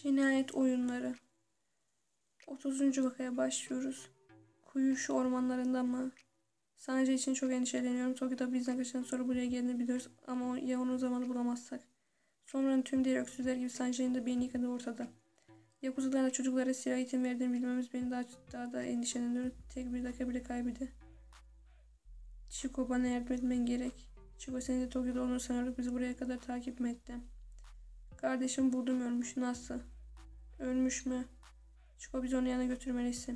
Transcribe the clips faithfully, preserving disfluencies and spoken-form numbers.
Cinayet oyunları. otuzuncu vakaya başlıyoruz. Kuyuşu ormanlarında mı? Sanjay için çok endişeleniyorum. Tokyo'da bizden kaçan sonra buraya geldiğini biliyoruz. Ama ya onu zamanı bulamazsak? Sonranın tüm diğer öksüzler gibi Sanjay'ın da beyni yıkadı ortada. Yakuzalarla çocuklara silah eğitim verdiğini bilmemiz beni daha, daha da endişelendiriyor. Tek bir dakika bile kaybedi. Chico, bana yardım etmen gerek. Chico, seni de Tokyo'da olduğunu sanarak bizi buraya kadar takip mi etti? Kardeşim buldum, ölmüş. Nasıl? Ölmüş mü? Chico, bizi onun yanına götürmelisin.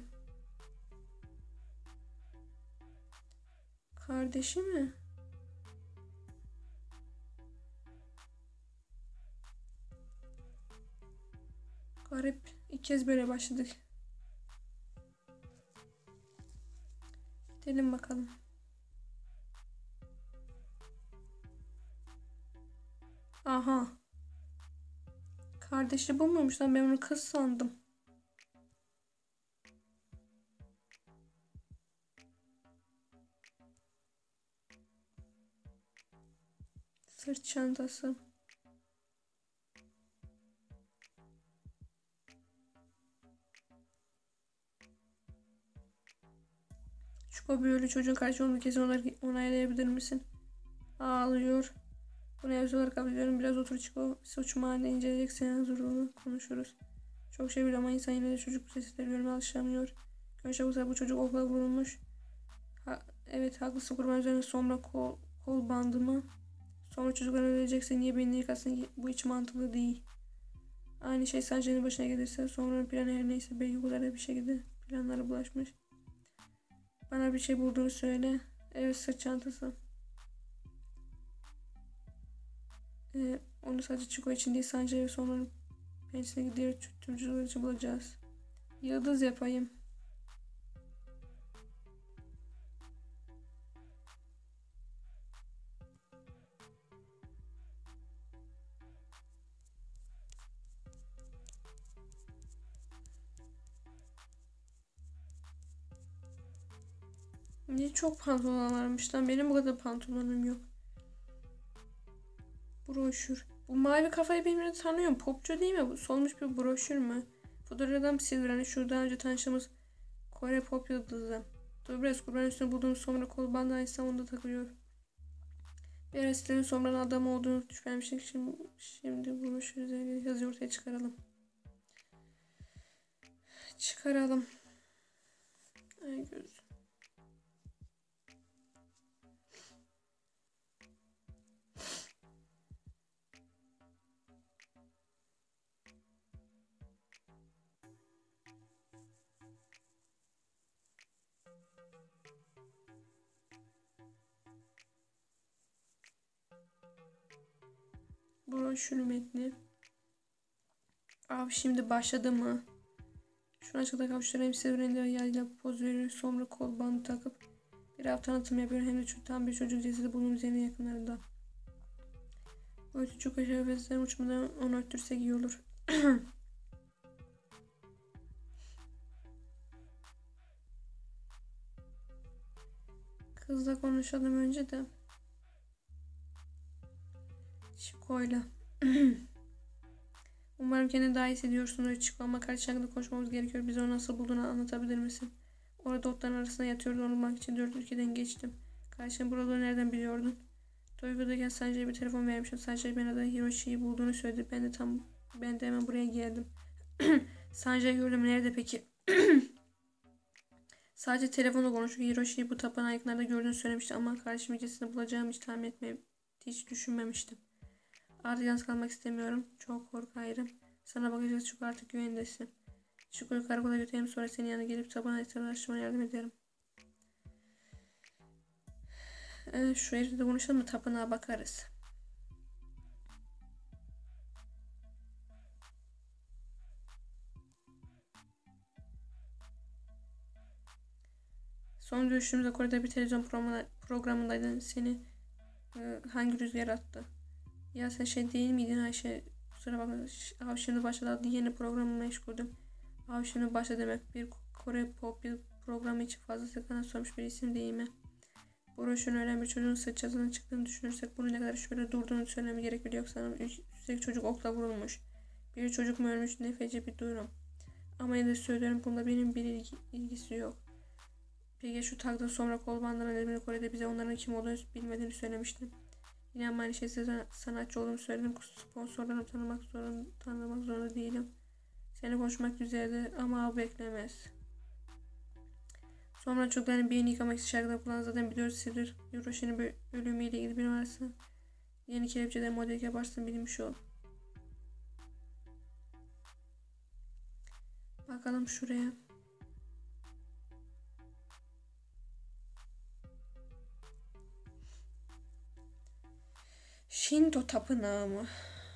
Kardeşi mi? Garip. İlk kez böyle başladık. Gidelim bakalım. Aha. Kardeşi bu muymuş lan? Ben onu kız sandım. Sırt çantası. Şu böyle çocuğun karşı olduğunu kesin olarak onaylayabilir misin? Ağlıyor. Bunu evsel olarak kabul ediyorum. Biraz otur Chico. Suç mahallinde inceleyecek senin huzurunu konuşuruz. Çok şey biliyor ama insan yine de çocuk sesleri görmeye alışamıyor. Görüşe bu çocuk okula vurulmuş. Ha, evet haklısın, kurban üzerine sonra kol, kol bandı mı? Sonra çocuklar ölecekse niye beni yıkasın? Bu hiç mantıklı değil. Aynı şey Sanjay'ın başına gelirse sonra plan her neyse belki bu kadar bir şekilde planlara bulaşmış. Bana bir şey bulduğunu söyle. Evet, sırt çantası. Ee, onu sadece Chico için değil Sanjay ve sonra pençesindeki diğer tüm çocuklar için bulacağız. Yıldız yapayım. Ne çok pantolon varmış lan. Benim bu kadar pantolonum yok. Broşür. Bu mavi kafayı birbirine tanıyorum. Popçu değil mi? Bu solmuş bir broşür mü? Fotoğrafdan Silver. Hani şuradan önce tanıştığımız Kore pop yıldızı. Dur biraz, kurban üstüne bulduğumuz sonra kol bandı aynı zamanda takılıyor. Bir ara sitenin sonradan adam olduğunu şüphelenmiştik. Şimdi, şimdi broşür üzerine yazıyı ortaya çıkaralım. Çıkaralım. Ay göz. Broşür metni. Abi şimdi başladı mı? Şuna açıkta kavuştur, hem Silver'ın yayla poz veriyor, sonra kol bandı takıp bir hafta tanıtım yapıyor, hem de tam bir çocuk cesedi bulunduğu üzerine yakınlarda. Bu çocuk aşağı ve uçmadan onu öttürsek iyi olur. Kızla konuşalım önce de. Chico'yla. Umarım kendini daha iyi hissediyorsunuz. Chico, ama kardeşin hakkında konuşmamız gerekiyor. Bize onu nasıl bulduğunu anlatabilir misin? Orada otların arasında yatıyordu. Onu bulmak için dört ülkeden geçtim. Kardeşin buraları nereden biliyordun? Tokyo'dayken Sanjay'a bir telefon vermiştim. Sanjay bana da Hiroshi'yi bulduğunu söyledi. Ben de tam ben de hemen buraya geldim. Sanjay'ı gördüm. Nerede peki? Sadece telefonla konuşuyor. Hiroshi'yi bu tapınağı yakınlarda gördüğünü söylemişti ama kardeşimin cesini bulacağımı hiç tahmin etmeyi hiç düşünmemiştim. Artık yalnız kalmak istemiyorum. Çok korkarım. Sana bakacağız çünkü artık güvendesin. Chico'yu karakola götürelim, sonra senin yanına gelip tapınağı araştırmana yardım ederim. Ee, şu evde de konuşalım mı? Tapınağa bakarız. Son görüşümüzde Kore'de bir televizyon programındaydın. Seni e, hangi rüzgar attı? Ya sen şey değil miydin Ayşe? Kusura bakma. Av şimdi başladı adlı yeni programı meşguldüm. Av şimdi başladı demek. Bir Kore pop bir programı için fazla kanat sormuş bir isim değil mi? Broşürün ölen bir çocuğun sırt çatının çıktığını düşünürsek bunun ne kadar şüpheli durduğunu söylemem gerekiyor. Yoksa üstelik çocuk okla vurulmuş. Bir çocuk mu ölmüş, ne feci bir durum. Ama yine de söylüyorum, bunda benim bir ilgi, ilgisi yok. Peki şu takdan sonra kol bandının Emre Kore'de bize onların kim olduğunu bilmediğini söylemiştim. Yine aynı şey size sanatçı olduğumu söyledim. Sponsorlarını tanımak zorunda, tanımak zorunda değilim. Seni konuşmak üzere ama o beklemez. Sonra çocukların beynini yıkamak için şarkıda kullanan zaten biliyoruz Sidir. Yoroshi'nin ölümüyle ilgili bir varsa yeni kelepçeden model yaparsın bilmiş ol. Bakalım şuraya. Shinto tapınağı mı?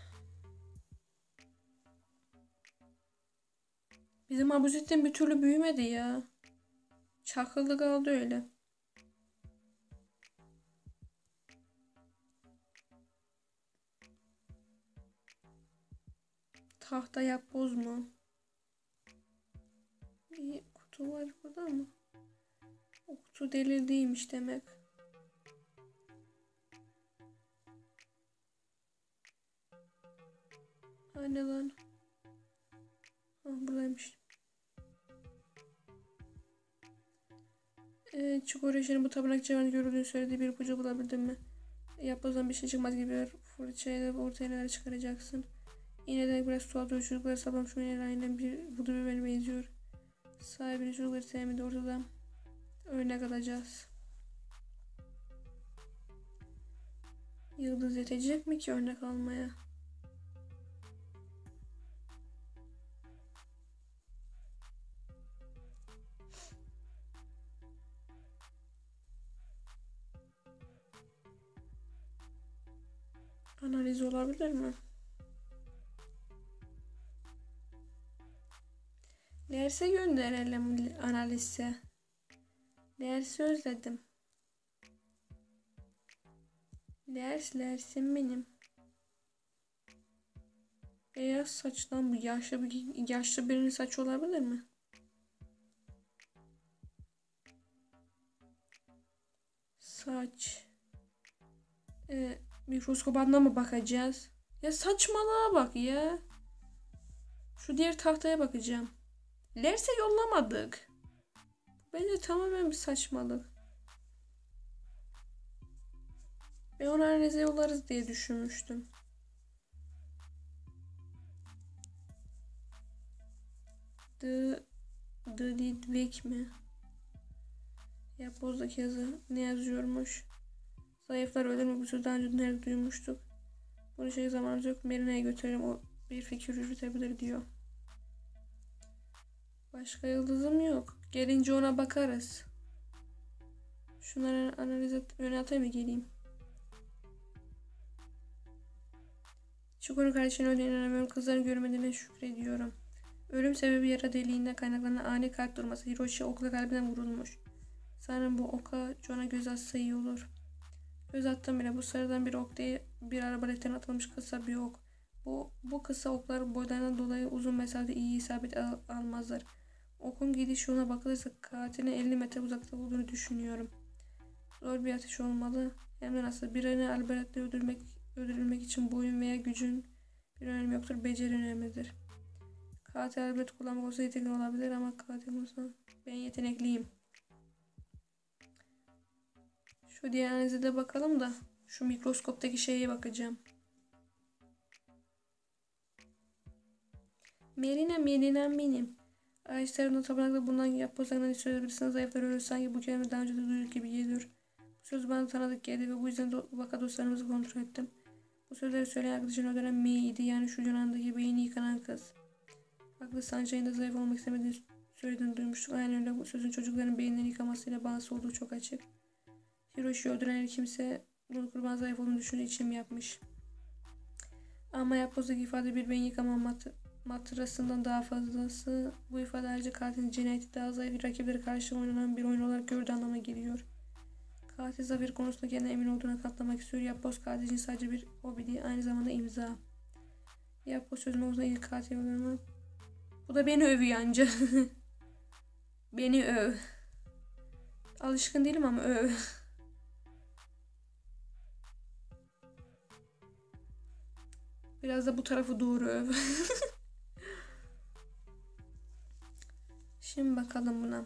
Bizim Abuzettin bir türlü büyümedi ya. Çakıldı kaldı öyle. Tahta yapboz mu? Bir kutu var burada mı? O kutu delil değilmiş demek. Anne lan. Ah, buradaymış. Ee, Çukuriş'in bu tapınak civarında görüldüğünü söylediği bir ipucu bulabildin mi? Yapbozdan bir şey çıkmaz gibi fırçayla ortaya neler çıkaracaksın. Yine de biraz tuhaf duruyor. Çocukları sabah şu yine aynen bir budu biberine benziyor. Sahibini çocukları sevmedi, ortada örnek alacağız. Yıldız yetecek mi ki örnek almaya? Analiz olabilir mi? Derse gönderelim analize. Dersi özledim. Ders dersim benim. Beyaz saçtan bu yaşlı bir yaşlı birinin saçı olabilir mi? Saç. Ee, mikroskopuna mı bakacağız? Ya saçmalığa bak ya. Şu diğer tahtaya bakacağım. Derse yollamadık. Bence tamamen bir saçmalık. Ben onu analize yollarız diye düşünmüştüm. The The Lidwig mi? Yapbozdaki yazı ne yazıyormuş? Zayıflar ölür mü? Bu sözü daha önce nerede duymuştuk? Bunu şey zamanımız yok. Merina'ya götürelim. O bir fikir yürütebilir diyor. Başka yıldızım yok. Gelince ona bakarız. Şunları analiz et. Öne atayım mı geleyim? Çukur'un kardeşine öyle inanamıyorum. Kızların görmediğine şükrediyorum. Ölüm sebebi yara deliğinden kaynaklanan ani kalp durması. Hiroshi okla kalbinden vurulmuş. Sanırım bu oka John'a göz atsa iyi olur. Göz attım bile. Bu sıradan bir ok değil, bir arbaletten atılmış kısa bir ok. Bu, bu kısa oklar boylarından dolayı uzun mesafede iyi isabet al, almazlar. Okun gidiş yoluna bakılırsa katilin elli metre uzakta olduğunu düşünüyorum. Zor bir atış olmalı. Hem de nasıl birini arbaletle öldürmek, öldürülmek için boyun veya gücün bir önemi yoktur. Beceri önemlidir. Katil arbalet kullanmak olsa yetenekli olabilir ama katil olsa ben yetenekliyim. Şu diğer analize de bakalım da şu mikroskoptaki şeye bakacağım. Merina Merina benim. Ağaçların tapınakta bulunan yapbozlarından söyleyebilirsiniz. Zayıflar ölür sanki bu kelime daha önce de duyduk gibi geliyor. Bu söz bana tanıdık geldi ve bu yüzden do vaka dostlarımızı kontrol ettim. Bu sözleri söyleyen arkadaşın o dönem Mi'ydi, yani şu Yunan'daki beyni yıkanan kız. Haklı, Sanjay'ın da zayıf olmak istemediğini söylediğini duymuştuk. Aynen öyle, bu sözün çocukların beyinlerini yıkamasıyla bağlısı olduğu çok açık. Hiroshi'yi öldüren kimse bunu kurban zayıf olduğunu düşündüğü için mi yapmış? Ama yapbozdaki ifade bir beyin yıkama mat matrasından daha fazlası. Bu ifade ayrıca katilin cinayeti daha zayıf rakipleri karşı oynanan bir oyun olarak gördüğü anlamına geliyor. Katil zafer konusunda kendine emin olduğuna katlamak istiyor. Yapboz katil için sadece bir hobi değil, aynı zamanda imza. Yapboz çözüm olsa ilk katil olur. Bu da beni övüyor anca. Beni öv. Alışkın değilim ama öv. Biraz da bu tarafı doğru öv. Şimdi bakalım buna.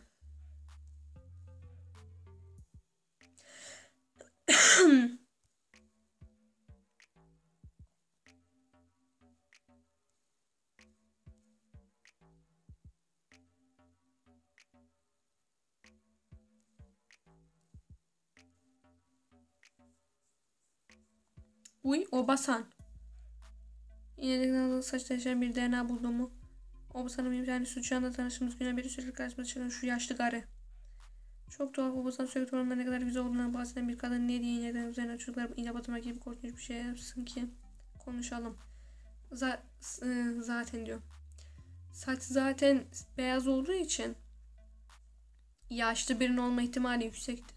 Uy, Obasan. Yine de saçta yaşayan bir D N A bulduğumu. Obasan'ın benim yani suçu anda tanıştığımız güne beri sürekli karşıma çıkan şu yaşlı karı. Çok tuhaf. Obasan sürekli torunların ne kadar güzel olduğundan bahseden bir kadın ne diye iğneden üzerine çocuklar iğne batırmak gibi korkunç bir şey yapsın ki. Konuşalım. Z zaten diyor. Saç zaten beyaz olduğu için yaşlı birinin olma ihtimali yüksekti.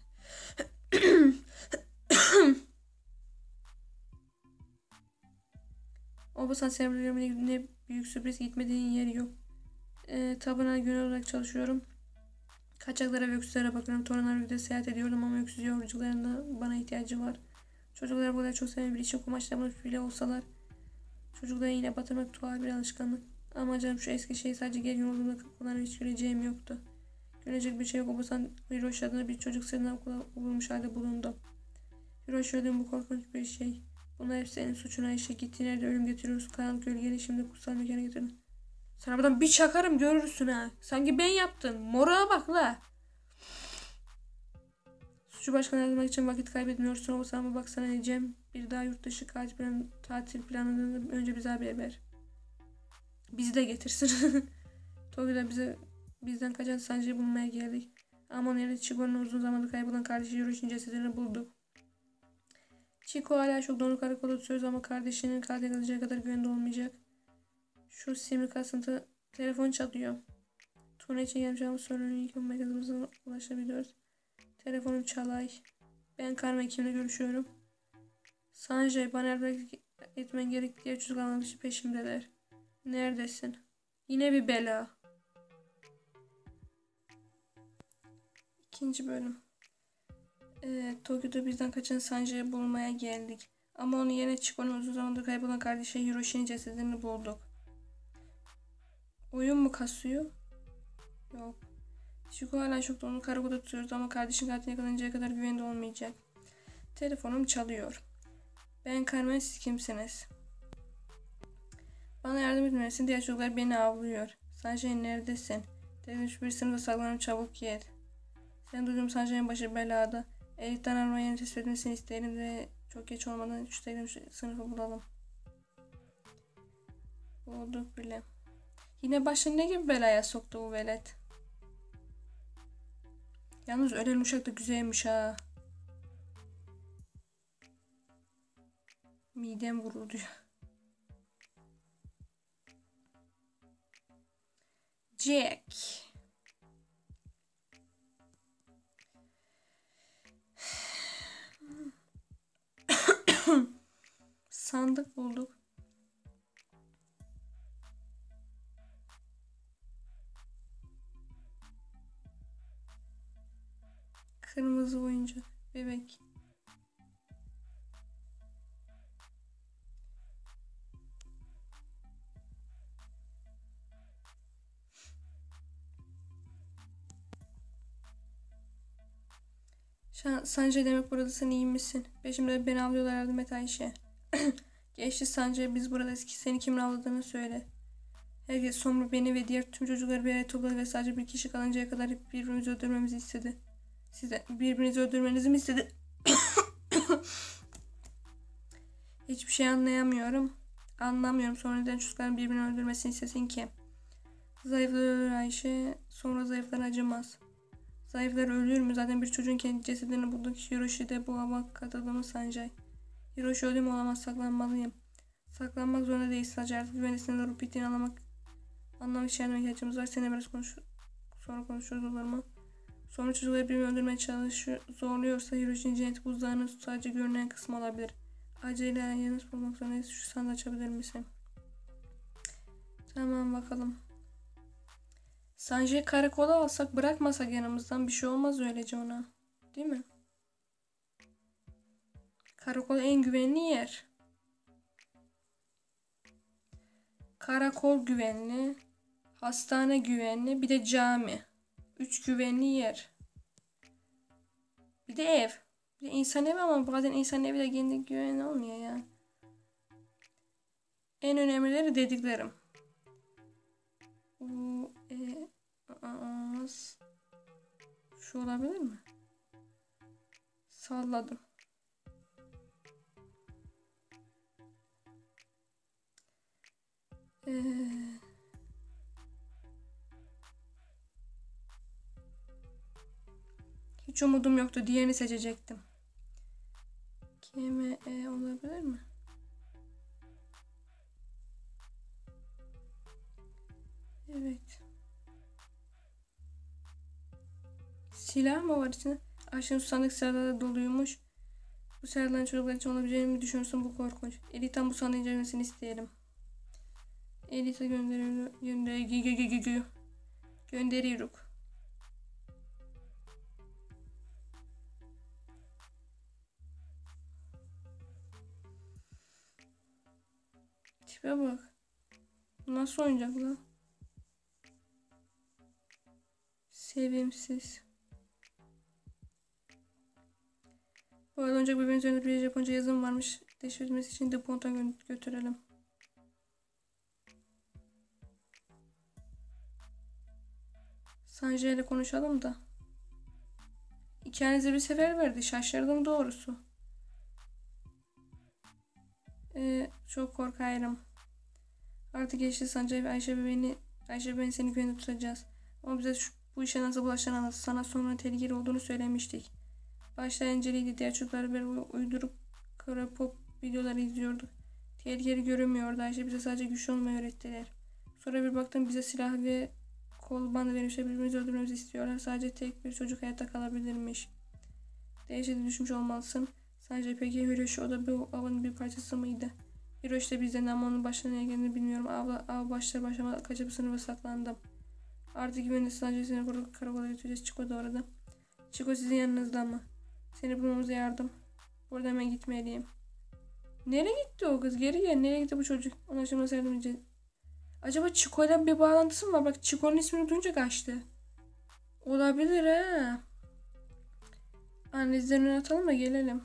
Obasan sebeplerimin ne büyük sürpriz, gitmediğin yeri yok. E, tapınağa gönüllü olarak çalışıyorum. Kaçaklara ve öksüzlere bakıyorum. Torunlarla seyahat ediyordum ama öksüz yavrucuklarında bana ihtiyacı var. Çocuklar bu kadar çok seven bir için kumaşlamış bile olsalar. Çocuklara yine batırmak tuhaf bir alışkanlık. Ama canım şu eski şey sadece geri yolunda kullanıp hiç güleceğim yoktu. Gülecek bir şey yok. Obasan Hiroshi adına bir çocuk sırrından vurulmuş halde bulundu. Hiroshi öldüğüm bu korkunç bir şey. Bunlar hep senin suçuna işe gittiğin yerde ölüm getiriyorsun. Karanlık gölgeli şimdi kutsal mekana getirin. Sana buradan bir çakarım görürsün ha. Sanki ben yaptım. Morağa bak la. Suçu başkanı yazmak için vakit kaybetmiyorsun. Olsa ama baksana Ecem. Bir daha yurt dışı tatil, plan, tatil planından önce bize haber ver. Bizi de getirsin. Tokyo'da bize bizden kaçan Sanji'yi bulmaya geldik. Ama onun yerine Chigo'nun uzun zamandır kaybolan kardeşi Hiroshi'nin cesedini bulduk. Chico hala çok donuk karakolda tutuyoruz ama kardeşinin katil kalacağı kadar güvende olmayacak. Şu simli kasıntı telefon çalıyor. Turne için gelmiş ama sorunun ilk merkezimize ulaşabiliyoruz. Telefonum çalay. Ben Carmen kimle görüşüyorum? Sanjay bana yardım etmen gerek diye çocuk almak için peşimdeler. Neredesin? Yine bir bela. İkinci bölüm. Ee, Tokyo'da bizden kaçan Sanjay'ı bulmaya geldik. Ama onun yerine Chico'nun uzun zamandır kaybolan kardeşi Hiroshi'nin cesedini bulduk. Oyun mu kasıyor? Yok. Chico hala çok donuk karakolda tutuyoruz ama kardeşin katilini yakalanıncaya kadar güvende olmayacak. Telefonum çalıyor. Ben Carmen, siz kimsiniz? Bana yardım etmelisin. Diğer çocuklar beni avlıyor. Sanjay neredesin? Demiş bir sınıfta saklanıp çabuk gel. Sen duyduğum Sanjay'ın başı belada. Elif'ten armayı tespit etmesini isterim ve çok geç olmadan şu tekrar sınıfı bulalım. Bulduk bile. Yine başını ne gibi belaya soktu bu velet? Yalnız ölen uşak da güzelmiş ha. Midem vuruldu. Jack. Sandık bulduk. Kırmızı oyuncak. Bebek. Sanjay demek buradasın, iyi misin? Peşimde beni avlıyorlar, yardım et Ayşe. Geçti Sanjay, biz buradayız ki seni kimin avladığını söyle. Herkes sonra beni ve diğer tüm çocukları bir araya topladı ve sadece bir kişi kalıncaya kadar hep birbirimizi öldürmemizi istedi. Siz de birbirinizi öldürmenizi mi istedi? Hiçbir şey anlayamıyorum. Anlamıyorum. Sonra neden çocukların birbirini öldürmesini istesin ki? Zayıflar ölür Ayşe. Sonra zayıflar acımaz. Zayıflar ölür mü? Zaten bir çocuğun kendi cesedini bulduk. Hiroshi'de bu hava katıldığımız Sanjay. Hiroshi öldü mü olamaz. Saklanmalıyım. Saklanmak zorunda değil. Sadece artık güvenesini doğru bittiğini anlamak, anlamak için yardıma ihtiyacımız var. Seninle biraz konuş sonra konuşuruz, olur mu? Sonra çocukları birbirini öldürmeye çalışıyor. Zorluyorsa Hiroshi'nin cennet buzdağının sadece görünen kısmı olabilir. Acele yanlış bulmak zorundayız. Şu sandığı açabilir misin? Tamam bakalım. Sanjay'ı karakola alsak, bırakmasak yanımızdan bir şey olmaz öylece ona. Değil mi? Karakol en güvenli yer. Karakol güvenli. Hastane güvenli. Bir de cami. Üç güvenli yer. Bir de ev. Bir de insan evi ama bazen insan evi de kendi güvenli olmuyor yani. En önemlileri dediklerim. Bu e, az. Şu olabilir mi? Salladım. Eee Hiç umudum yoktu. Diğerini seçecektim. K M E olabilir mi? Evet. Silah mı var içinde? Aşkın sandık silahlarla doluymuş. Bu silahların çocuklar için olabileceğini mi düşünürsün? Bu korkunç. Elita'nın bu sandığı incelemesini isteyelim. Elita gönderiyor. Gönderiyor. Gönderiyoruz. Tipe bak. Nasıl oyuncak lan? Sevimsiz. Bu arada oyuncak bebeğin üzerinde bir Japonca yazım varmış. Teşvik etmesi için DuPont'a gö götürelim. Sanjay ile konuşalım da. İkinize bir sefer verdi. Şaşırdım doğrusu. Ee, çok korkarım. Artık geçti Sanjay ve Ayşe bebeğini Ayşe bebeğini seni güvende tutacağız. Ama bize şu, bu işe nasıl bulaşacağını anlat. Sana sonra tehlikeli olduğunu söylemiştik. Başta Enceli'ydi. Diğer çocukları bir uydurup kara pop videoları izliyorduk. Tehlikeli görünmüyordu. Ayşe bize sadece güçlü olmayı öğrettiler. Sonra bir baktım bize silah ve kol bandı vermişler. Birbirimizi öldürmemizi istiyorlar. Sadece tek bir çocuk hayatta kalabilirmiş. Dehşete düşmüş olmalısın. Sadece peki Hiroshi o da bu avın bir parçası mıydı? Hiroshi de bizden ama onun başına ne geldiğini bilmiyorum. Av, av başlar başlamadan kaçıp sınıfa saklandım. Artık güvenli sadece seni karakola götüreceğiz. Chico da orada. Chico sizin yanınızda mı? Seni bulmamıza yardım. Burada hemen gitmeliyim. Nereye gitti o kız? Geri gel. Nereye gitti bu çocuk? Ona şimdi nasıl yardım edeceğiz? Acaba Chico ile bir bağlantısı mı var? Bak Chico'nun ismini duyunca kaçtı. Olabilir ha. Analizlerini atalım da gelelim.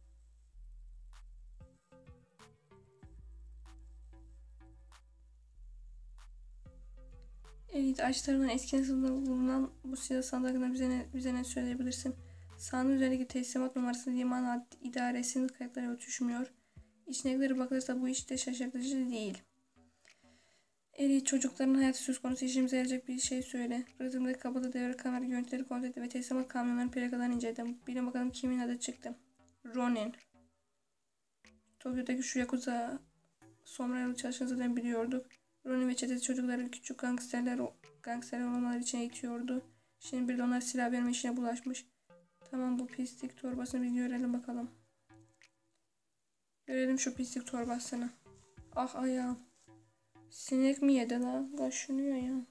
Evet, ağaçlarından eski sınıfında bulunan bu silah sandığında bize ne, bize ne söyleyebilirsin? Sandığın üzerindeki teslimat numarası liman idaresinin kayıtları ötüşmüyor. İçindekileri bakılırsa bu işte şaşırtıcı değil. Eli çocukların hayatı söz konusu işimize yarayacak bir şey söyle. Rıhtımdaki kapıda devre kamera görüntüleri kontrol etti ve teslimat kamyonlarının plakalarını inceledim. Bilin bakalım kimin adı çıktı. Ronin. Tokyo'daki şu Yakuza sombrero çalışanlarını biliyorduk. Ronin ve çetesi çocukları küçük gangsterler, gangsterler olmaları için eğitiyordu. Şimdi bir de onlar silah verme işine bulaşmış. Tamam bu pislik torbasını bir görelim bakalım. Görelim şu pislik torbasını. Ah ayağım. Sinek mi yedi lan? Kaşınıyor ya.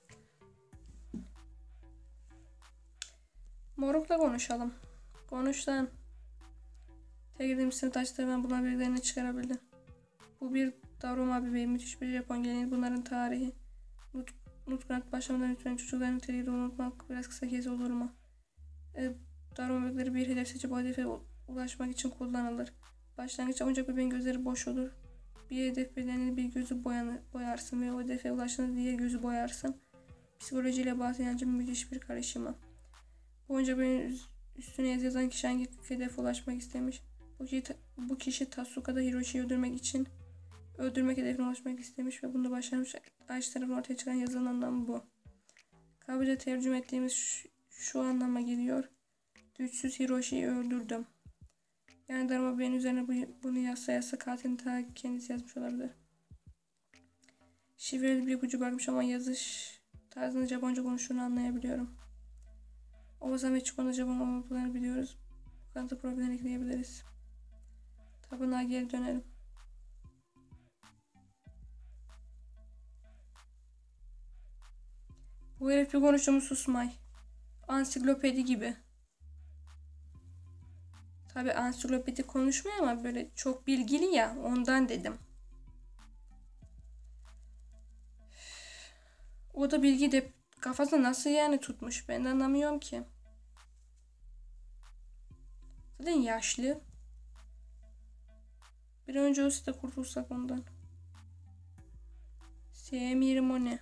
Morukla konuşalım. Konuş lan. Tek edeyim sınıf taşlarından bulunan bilgilerini çıkarabildi. Bu bir Daruma bebeği. Müthiş bir Japon geleneği. Bunların tarihi. Nut Nutkunat başlamadan lütfen çocukların niteliğini unutmak biraz kısa kez olur mu? E, Daruma bebekleri bir hedef seçip o hedefe ulaşmak için kullanılır. Başlangıçta oyuncak bebeğin gözleri boş olur. Bir hedef bedenini bir gözü boyanı, boyarsın ve o hedefe ulaştığında diğer gözü boyarsın. Psikolojiyle bazı inancın müthiş bir karışımı. Bu oyuncak bebeğin üstüne yazan kişi hangi hedefe ulaşmak istemiş? Bu kişi, bu kişi Tatsuka'da Hiroshi'yi öldürmek için öldürmek hedefine ulaşmak istemiş ve bunda başarmış. Ayşe tarafından ortaya çıkan yazının anlamı bu. Kabaca tercüme ettiğimiz şu, şu anlama geliyor. Güçsüz Hiroshi'yi öldürdüm. Yani Daruma benim üzerine bu, bunu yazsa yazsa katilin ta kendisi yazmış olabilir. Şifreli bir ipucu bakmış ama yazış tarzında Japonca konuştuğunu anlayabiliyorum. Oğuzhan ve Chico'nun Japon olmalarını biliyoruz. Bu kanıtı problemine ekleyebiliriz. Tapınağa geri dönelim. Bu herif bir konuştuğumu susmay. Ansiklopedi gibi. Tabi ansiklopedi konuşmuyor ama böyle çok bilgili ya ondan dedim. O da bilgi de kafasında nasıl yani tutmuş? Ben de anlamıyorum ki. Zaten yaşlı. Bir önce olsa da kurtulsak ondan. Sevmiyorum o ne?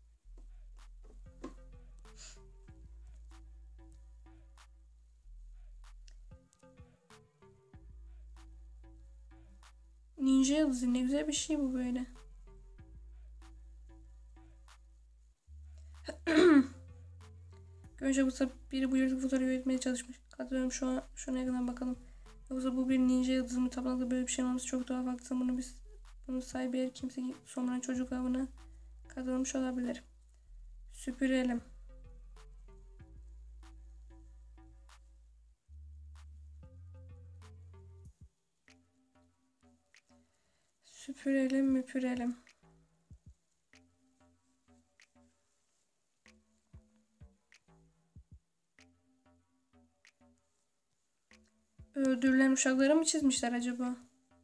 Ninja yıldızı ne güzel bir şey bu böyle. Önce bu biri bu yırtık fotoğrafı üretmeye çalışmış. Katılıyorum şu an şuna yakından bakalım. Yoksa bu bir ninja yıldızı mı? Tapınakta böyle bir şey olması çok tuhaf. Haklısın, bunu biz bunu sahibi her kimse sonra çocuk avına katılmış olabilir. Süpürelim. Süpürelim müpürelim. Öldürülen uşakları mı çizmişler acaba?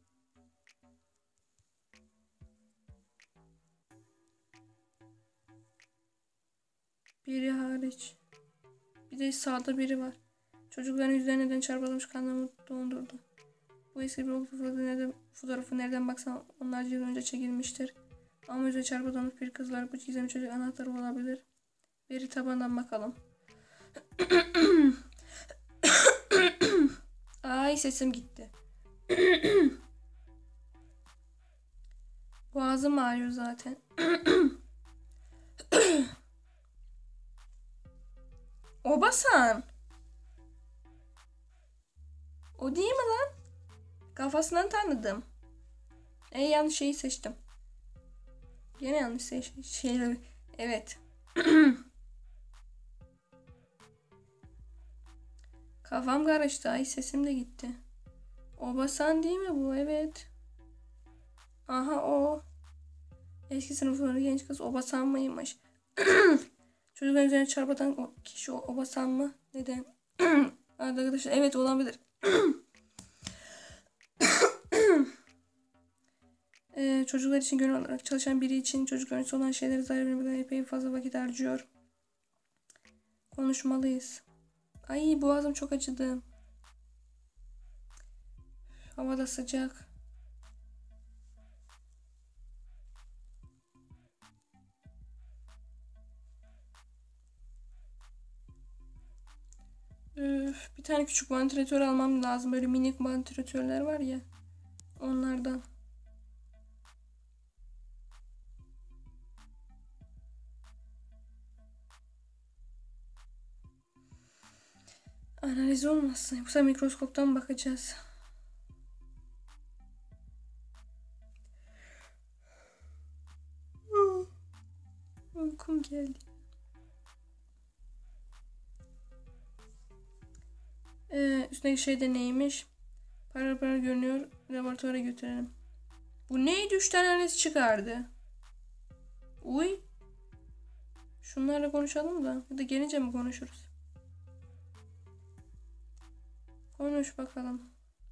Biri hariç. Bir de sağda biri var. Çocukların yüzlerine neden çarpılmış, kanlarını dondurdu. Bu eski bir fotoğrafı nereden, fotoğrafı nereden baksan onlarca yıl önce çekilmiştir. Ama yüze çarpılmış bir kız var. Bu gizemli çocuk anahtarı olabilir. Veri tabandan bakalım. Ay sesim gitti. Boğazım ağrıyor zaten. Obasan. O değil mi lan? Kafasından tanıdım. E yanlış şeyi seçtim. Yine yanlış seçtim. Şeyleri. Evet. Kafam karıştı. Ay sesim de gitti. Obasan değil mi bu? Evet. Aha o. Eski sınıfları genç kız Obasan mıymış? Çocukların üzerine çarpatan o kişi o Obasan mı? Neden? Arkadaşlar evet olabilir. ee, çocuklar için gönül olarak çalışan biri için çocuk öncesi olan şeyleri zarar vermeden epey fazla vakit harcıyor. Konuşmalıyız. Ay boğazım çok acıdı. Hava da sıcak. Üf, bir tane küçük vantilatör almam lazım. Böyle minik vantilatörler var ya. Onlardan. Analiz olmasın. Yoksa mikroskoptan bakacağız. Uykum geldi. Ee, üstündeki şey de neymiş? Para para görünüyor. Laboratuvara götürelim. Bu neydi? Üç tane analiz çıkardı. Uy. Şunlarla konuşalım da. Ya da gelince mi konuşuruz? Konuş bakalım.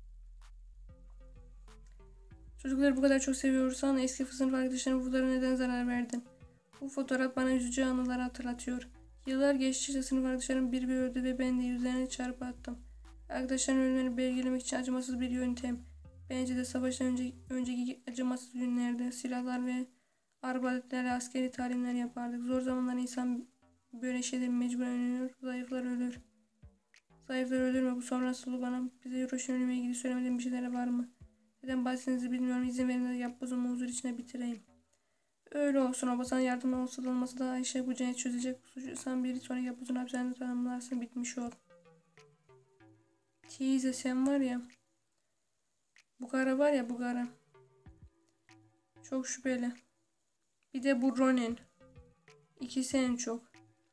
Çocukları bu kadar çok seviyorsan eski sınıf arkadaşlarına bu neden zarar verdin? Bu fotoğraf bana üzücü anıları hatırlatıyor. Yıllar geçtikçe sınıf arkadaşlarım bir bir öldü ve ben de yüzlerine çarpı attım. Arkadaşların ölümlerini belgelemek için acımasız bir yöntem. Bence de savaştan önce, önceki acımasız günlerde silahlar ve arbaletlerle askeri talimler yapardık. Zor zamanlar insan böyle şeyleri mecburen önlüyor. Zayıflar ölür. Zayıflar ölür mü? Bu sonrası sloganım. Bize Hiroşima ile ilgili söylemediğim bir şeyler var mı? Neden bahsettiğinizi bilmiyorum. İzin verin de yapbozumu huzur içine bitireyim. Öyle olsun. Obasan yardımı olsa da olmasa da Ayşe bu cinayet çözecek. Suçu sen bir sonra yapbozunu hapishanede tanımlarsın. Bitmiş ol. Teyze sen var ya. Bu kara var ya bu kara. Çok şüpheli. Bir de bu Ronin. İkisi en çok.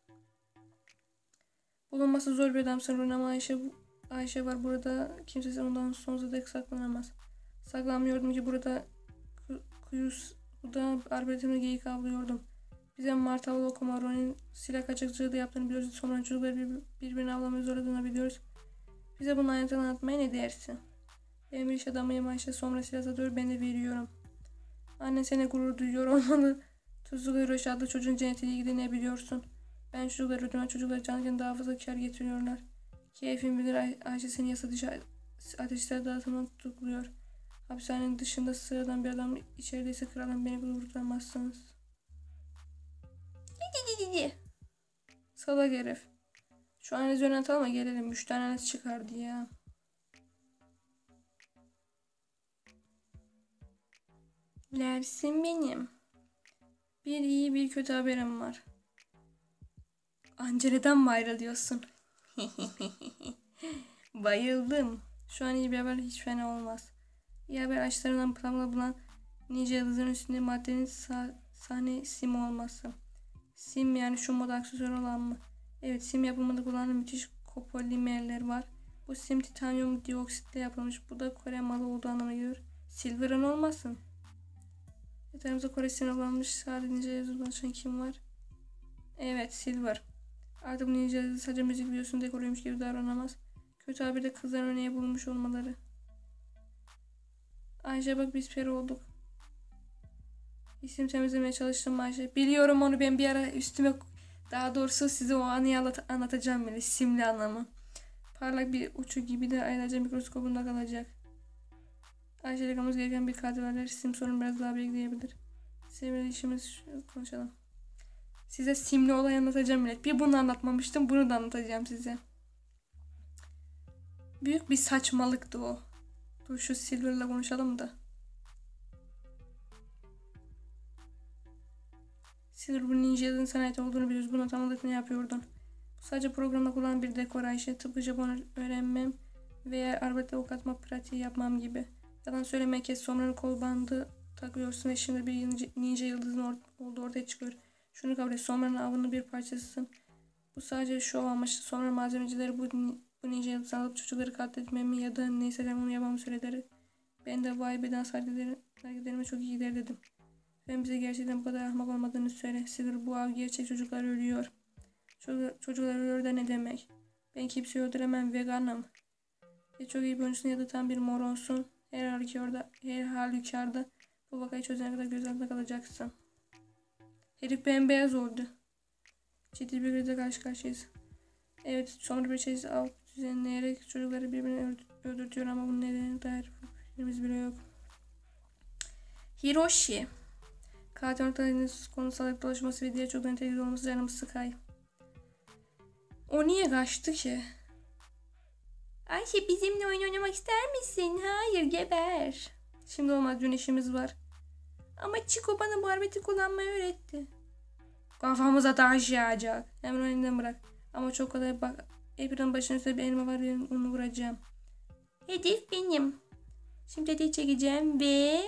Bulunması zor bir adamsın Ronin ama Ayşe, Ayşe var burada. Kimse ondan sonsuza dek saklanamaz. Saklanmıyordum ki burada kuyuda arbaletimle geyik avlıyordum. Bize martaval okuma Ronin silah kaçakçılığı da yaptığını biliyoruz. Sonra çocukları bir, birbirini avlamaya zorladığını biliyoruz. Bize bunu ayrıntılı anlatmaya ne dersin? Ben bir iş adamıyım Ayşe. Sonra silah satıyor ben de veriyorum. Annen seni gurur duyuyor olmalı. Tuzlu Hiroşi adlı çocuğun cennetiyle ilgili ne biliyorsun? Ben çocukları öldüren çocukları canlıken daha fazla kar getiriyorlar. Keyfin bilir Ay Ayşe seni yasa dışı ateşler dağıtımdan tutukluyor. Hapishanenin dışında sıradan bir adam içerideyse kralım beni kurtaramazsınız. Salak herif. Şu analizi yönet alma gelelim. Üç tane analiz çıkardı ya. Lersin benim. Bir iyi bir kötü haberim var. Angela'dan mı ayrılıyorsun? Bayıldım. Şu an iyi bir haber hiç fena olmaz. İyi haber açlarından pramla bulan nice yıldızın üstünde maddenin sah sahne sim olması. Sim yani şu moda aksesuar olan mı? Evet, sim yapımında kullanılan müthiş kopolimerler var. Bu sim titanyum dioksitle yapılmış. Bu da Kore malı olduğu anlamına gelir. Silver'ın olmasın. Yatağımızda Kore sinirlenmiş. Sadece yazılaşan kim var? Evet, Silver. Artık bu ninja sadece müzik videosunu dekoruymuş gibi davranamaz. Kötü haber de kızların örneğe bulunmuş olmaları. Ayşe bak biz peri olduk. İsim temizlemeye çalıştım Ayşe. Biliyorum onu ben bir ara üstüme daha doğrusu size o anıyı anlatacağım bile. Simli anlamı. Parlak bir uçu gibi de ayrıca mikroskobunda kalacak. Ayşe yakamız gereken bir katil var. Sim sorun biraz daha bekleyebilir. Sevgili işimiz konuşalım. Size simli olay anlatacağım millet. Bir bunu anlatmamıştım. Bunu da anlatacağım size. Büyük bir saçmalıktı o. Dur şu Silver'la konuşalım da. Silver bu ninja'nın sana ait olduğunu biliyoruz. Bunu tam olarak ne yapıyordun? Bu sadece programda kullanılan bir dekor Ayşe. Tıpkı Japon öğrenmem veya arbaletle ok atma pratiği yapmam gibi. Yalan söylemeye kes. Somranın kol bandı takıyorsun ve şimdi bir ninja yıldızın or olduğu ortaya çıkıyor. Şunu kabul et. Somranın avının bir parçasısın. Bu sadece şov amaçlı. Sonra malzemecileri bu, bu ninja yıldızı alıp çocukları katletmemi ya da neyse onu yapmamı söylediler. Ben de vay beden hareketlerime çok iyi gider dedim. Ben bize gerçekten bu kadar ahmak olmadığını söyle. Silver bu av gerçek çocuklar ölüyor. Çocuk, çocuklar ölüyor da ne demek? Ben kimseyi öldüremem veganım. Ya çok iyi bir oyuncusun ya da tam bir moronsun. Her halükarda, her halükarda bu vakayı çözene kadar göz altında kalacaksın. Herif bembeyaz oldu. Ciddi bir krizle karşı karşıyayız. Evet, sonra bir şey av düzenleyerek çocukları birbirine öldürtüyor ama bunun nedeni dair fikrimiz bile yok. Hiroshi. Katil ortalarının konusallık dolaşması ve diğer çocukların tehlikeli olması canımı sıkay. O niye kaçtı ki? Ayşe bizimle oyun oynamak ister misin? Hayır geber. Şimdi olmaz dün işimiz var. Ama Chico bana bu arbeti kullanmayı öğretti. Kafamıza taş yağacak. Hemen elinden bırak. Ama çok kolay bak. April'ın başının üstünde bir elma var ve onu vuracağım. Hedef benim. Şimdi hediye çekeceğim ve...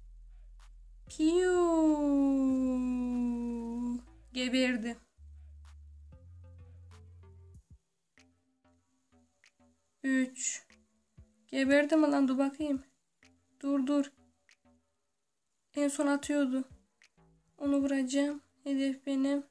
Piyuu. Geberdi. Üç. Geberdi mi lan? Dur bakayım. Dur dur. En son atıyordu. Onu vuracağım. Hedef benim.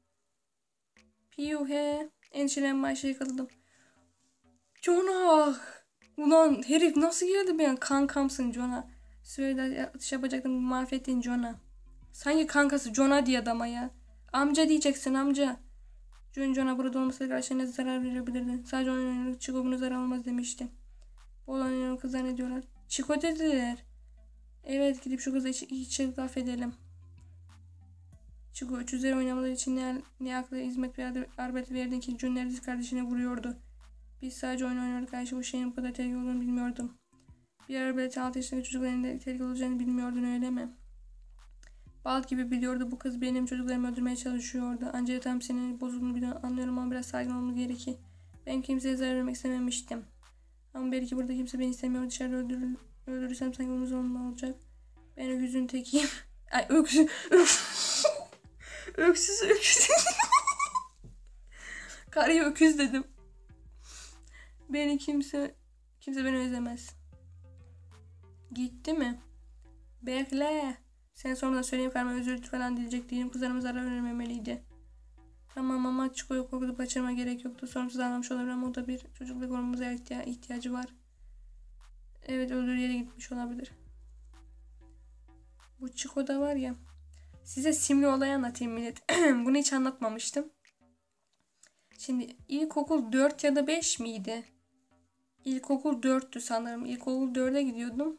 Piyu he. Endişelenme Ayşe yakaladım. Jonah. Ulan herif nasıl geldi ben? Kankamsın Jonah. Söyle atış yapacaktım mahvettin Jonah. Sanki kankası Jonah diye adama ya. Amca diyeceksin amca. John Jonah burada olmasaydı karşına zarar verebilirdin. Sadece oyun oynadık. Chico bunu zarar olmaz demiştim. Bu olan oynayan kızlar ne diyorlar? Chico dediler. Evet gidip şu kızla içeri laf edelim. Chico üç üzeri oynamaları için ne, ne akla hizmet ve arbet verdin ki John neredeyse kardeşine vuruyordu. Biz sadece oyun oynuyorduk. Ayşe bu şeyin bu kadar tehlikeli olduğunu bilmiyordum. Bir arbaletin altı yaşındaki çocukların elinde tehlikeli olacağını bilmiyordun öyle mi? Bal gibi biliyordu bu kız benim çocuklarımı öldürmeye çalışıyordu. Ancak tam senin bozulduğunu biliyorum anlıyorum ama biraz sakin olmamız gerekir. Ben kimseye zarar vermek istememiştim. Ama belki burada kimse beni istemiyor. Dışarıda öldürür, öldürürsem sanki omuz olma olacak. Ben öküzün tekiyim. Ay öksüz. Öksüz öksüz. Karıya öküz dedim. Beni kimse kimse beni özlemez. Gitti mi? Bekle. Sen sonradan söyleyeyim karma özür falan diyecek değilim. Kızlarıma zarar vermemeliydi. Tamam ama Chico'yu korkutup kaçırma gerek yoktu. Sorumsuz almamış olabilir ama o da bir çocukluk korumamıza ihtiya ihtiyacı var. Evet öldüğü yere gitmiş olabilir. Bu Chico da var ya. Size simli olayı anlatayım millet. Bunu hiç anlatmamıştım. Şimdi ilkokul dört ya da beş miydi? İlkokul dörttü sanırım. İlkokul dörde gidiyordum.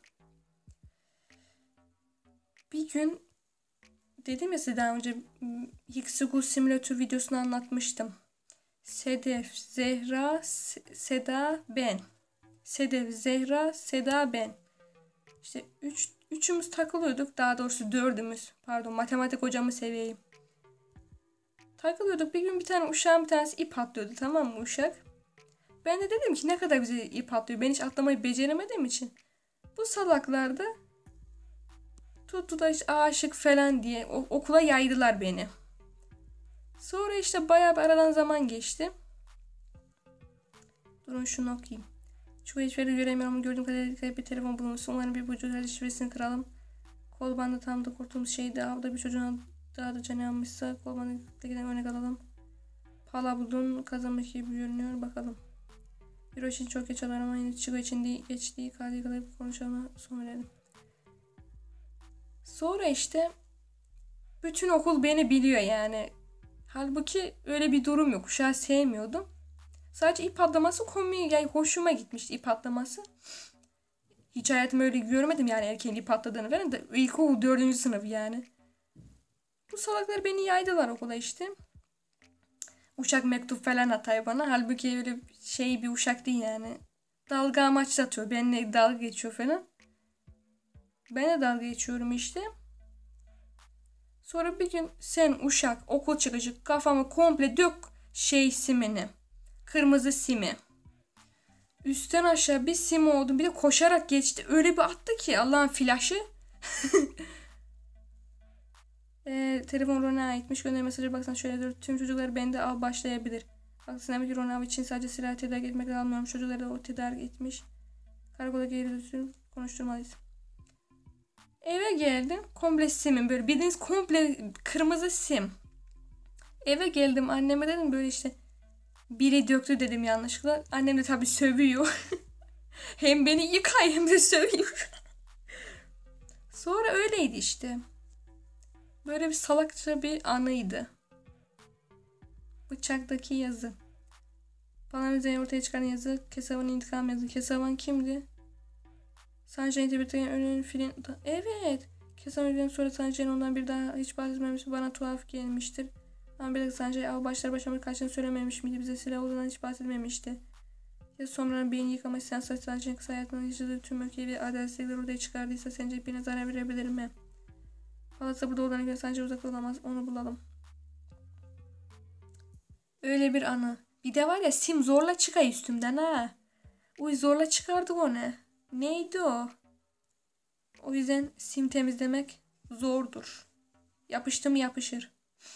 Bir gün dedim ya size daha önce High School Simulator videosunu anlatmıştım. Sedef, Zehra, Seda, ben. Sedef, Zehra, Seda, ben. İşte üç, üçümüz takılıyorduk. Daha doğrusu dördümüz. Pardon, matematik hocamı seveyim. Takılıyorduk. Bir gün bir tane uşağın bir tanesi ip atlıyordu, tamam mı uşak? Ben de dedim ki ne kadar güzel ip atlıyor. Ben hiç atlamayı beceremediğim için. Bu salaklar da tuttu da işte aşık falan diye okula yaydılar beni. Sonra işte bayağı bir aradan zaman geçti. Durun şunu okuyayım. Şu hiçbiri göremiyorum. Gördüğüm kadarıyla bir telefon bulunmuş. Umarım bir bucu şifresini kıralım. Kol bandı tam da kurtulmuş şeydi. Avda bir çocuğun daha da canı yanmışsa kol bandına örnek alalım. Pala buldun kazanmış gibi görünüyor. Bakalım. Euro için çok geç alır ama yine çıkı için değil, geç değil. Kaleye kadar konuşalım. Son verelim. Sonra işte bütün okul beni biliyor yani. Halbuki öyle bir durum yok. Uşağı sevmiyordum. Sadece ip atlaması komik, yani hoşuma gitmişti ip atlaması. Hiç hayatımda öyle görmedim yani erkeğin ip atladığını falan da ilkokul dördüncü sınıf yani. Bu salaklar beni yaydılar okula işte. Uşak mektup falan atay bana. Halbuki öyle şey bir uşak değil yani. Dalga amaçlı atıyor. Benimle dalga geçiyor falan. Ben de dalga geçiyorum işte. Sonra bir gün sen uşak okul çıkıcı kafamı komple dök şey simini. Kırmızı simi. Üstten aşağı bir sim oldu. Bir de koşarak geçti. Öyle bir attı ki Allah'ın flaşı. e, telefon Ron'a aitmiş. Gönder mesajı baksan şöyle dur. Tüm çocuklar bende av başlayabilir. Baksana demek ki Ron için sadece silah tedarik etmekle almıyorum. Çocukları da o tedarik etmiş. Karakola geri dönsün. Konuşturmalıyız. Eve geldim. Komple simim. Böyle bildiğiniz komple kırmızı sim. Eve geldim. Anneme dedim böyle işte. Biri döktü dedim yanlışlıkla. Annem de tabii sövüyor. Hem beni yıkay hem de sövüyor. Sonra öyleydi işte. Böyle bir salakça bir anıydı. Bıçaktaki yazı. Bana üzerine ortaya çıkan yazı. Kesavan'ın intikam yazı. Kesavan kimdi? Sanjay'ın tebirten ölünün filin... Evet. Kesavan öldükten sonra Sanjay'ın ondan bir daha hiç bahsetmemiş. Bana tuhaf gelmiştir. Ama bir dakika Sanjay av başlar başlamak kaçını söylememiş miydi? Bize silah olduğundan hiç bahsetmemişti. Ya sonra beyin yıkamış sen saç Sanjay'ın kısa hayatında yaşadığı tüm öfkeyi ve adaletsizlikleri ortaya çıkardıysa sence birine zarar verebilir mi? Palazzo burada olduğuna göre Sanjay uzakta olamaz. Onu bulalım. Öyle bir anı. Bir de var ya sim zorla çıkay üstümden ha. Uy zorla çıkardık onu. Neydi o? O yüzden sim temizlemek zordur. Yapıştı mı yapışır.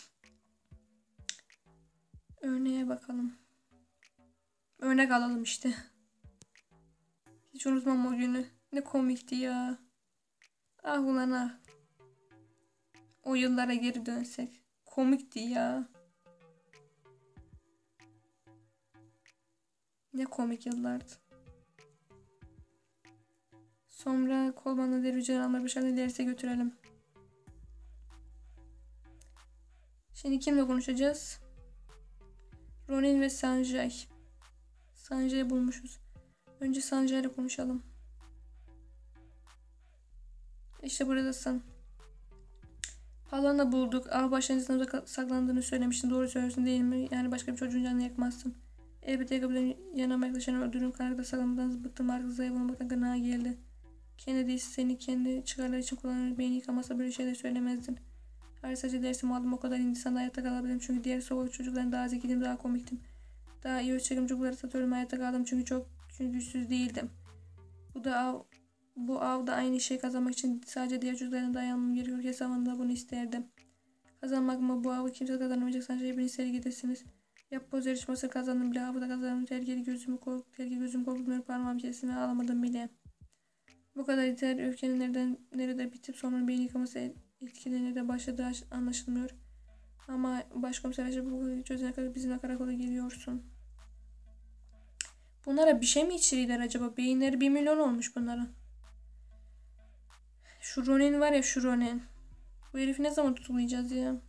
Örneğe bakalım. Örnek alalım işte. Hiç unutmam o günü. Ne komikti ya. Ah ulan ah. O yıllara geri dönsek. Komikti ya. Ne komik yıllardı. Sonra kol bandı derücüleri alma bir şekilde derse götürelim. Şimdi kimle konuşacağız? Ronin ve Sanjay. Sanjay'ı bulmuşuz. Önce Sanjay'la konuşalım. İşte buradasın. Palan'ı bulduk. Av başlangıcında saklandığını söylemiştin. Doğru söylüyorsun değil mi? Yani başka bir çocuğun canını yakmazsın. Elbette yakabilirim. Yanıma yaklaşan öldürürüm. Karanlıkta saklanmadan bıktım. Artık zayıf olmaktan gına geldi. Kennedy seni kendi çıkarları için kullanır. Beyni yıkamazsa böyle şeyler söylemezdin. Her sadece dersimi aldım o kadar insan hayatta kalabilirim. Çünkü diğer sokak çocukların daha zekiydim, daha komiktim. Daha iyi ölçekim çocukları satıyorum. Hayatta kaldım çünkü çok çünkü güçsüz değildim. Bu da av, bu avda aynı şey kazanmak için sadece diğer çocukların dayanmam gerekiyor. Kesamanda bunu isterdim. Kazanmak mı? Bu avı kimse kazanamayacak. Sadece beni seri gidersiniz. Yap poz yarışması kazandım bile. Avı da kazandım. Tehlikeli gözümü kork, tehlikeli gözümü korkutmuyor. Parmağım kesime ağlamadım bile. Bu kadar yeter. Öfkenin nereden nerede bitip sonra beyin yıkaması etkilerine de başladığı anlaşılmıyor. Ama başkomiser Recep bu çözene kadar bizimle karakola geliyorsun. Bunlara bir şey mi içirdiler acaba? Beyinleri bir milyon olmuş bunların. Şu Ronin var ya şu Ronin. Bu herifi ne zaman tutuklayacağız ya?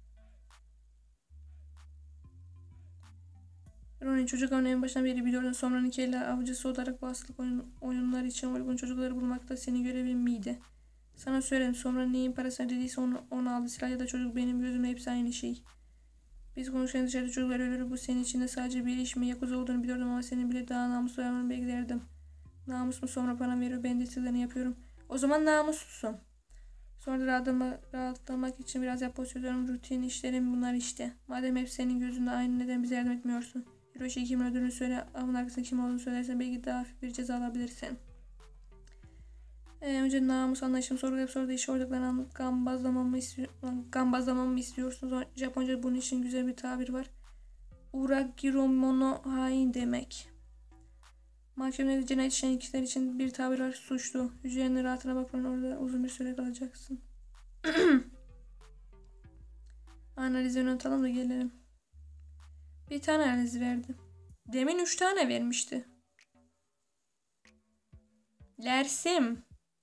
Ronnie çocukların en başından beri biliyordun. Sonra Nike'yle avcısı olarak bu hastalık oyun, oyunları için uygun çocukları bulmak da senin görevin miydi? Sana söyledim. Sonra neyin parasını dediyse onu, onu aldı. Silah ya da çocuk benim gözümde hepsi aynı şey. Biz konuşurken dışarıda çocuklar ölür. Bu senin için de sadece bir iş mi? Yakuza olduğunu biliyordum ama senin bile daha namuslu olmanı beklerdim. Namus mu? Sonra para veriyor. Ben de istediklerini yapıyorum. O zaman namuslusun. Sonra da rahatlama, rahatlamak için biraz yapboz çözüyorum. Rutin işlerim bunlar işte. Madem hep senin gözünde aynı, neden bize yardım etmiyorsun? Hiroshi kimin öldürdüğünü söyle. Avın arkasında kim olduğunu söylersen belki daha hafif bir ceza alabilirsin. Ee, önce namus anlayışımı sorgulayıp sonra da işi ortaklarına gambazlamamı, istiyor, gambazlamamı istiyorsunuz. Japonca bunun için güzel bir tabir var. Uragiromono hain demek. Mahkemede cinayet işleyen kişiler için bir tabir var. Suçlu. Hücrenin rahatına bakmayın, orada uzun bir süre kalacaksın. Analizini atalım da gelelim. Bir tane analiz verdi. Demin üç tane vermişti. Lersim.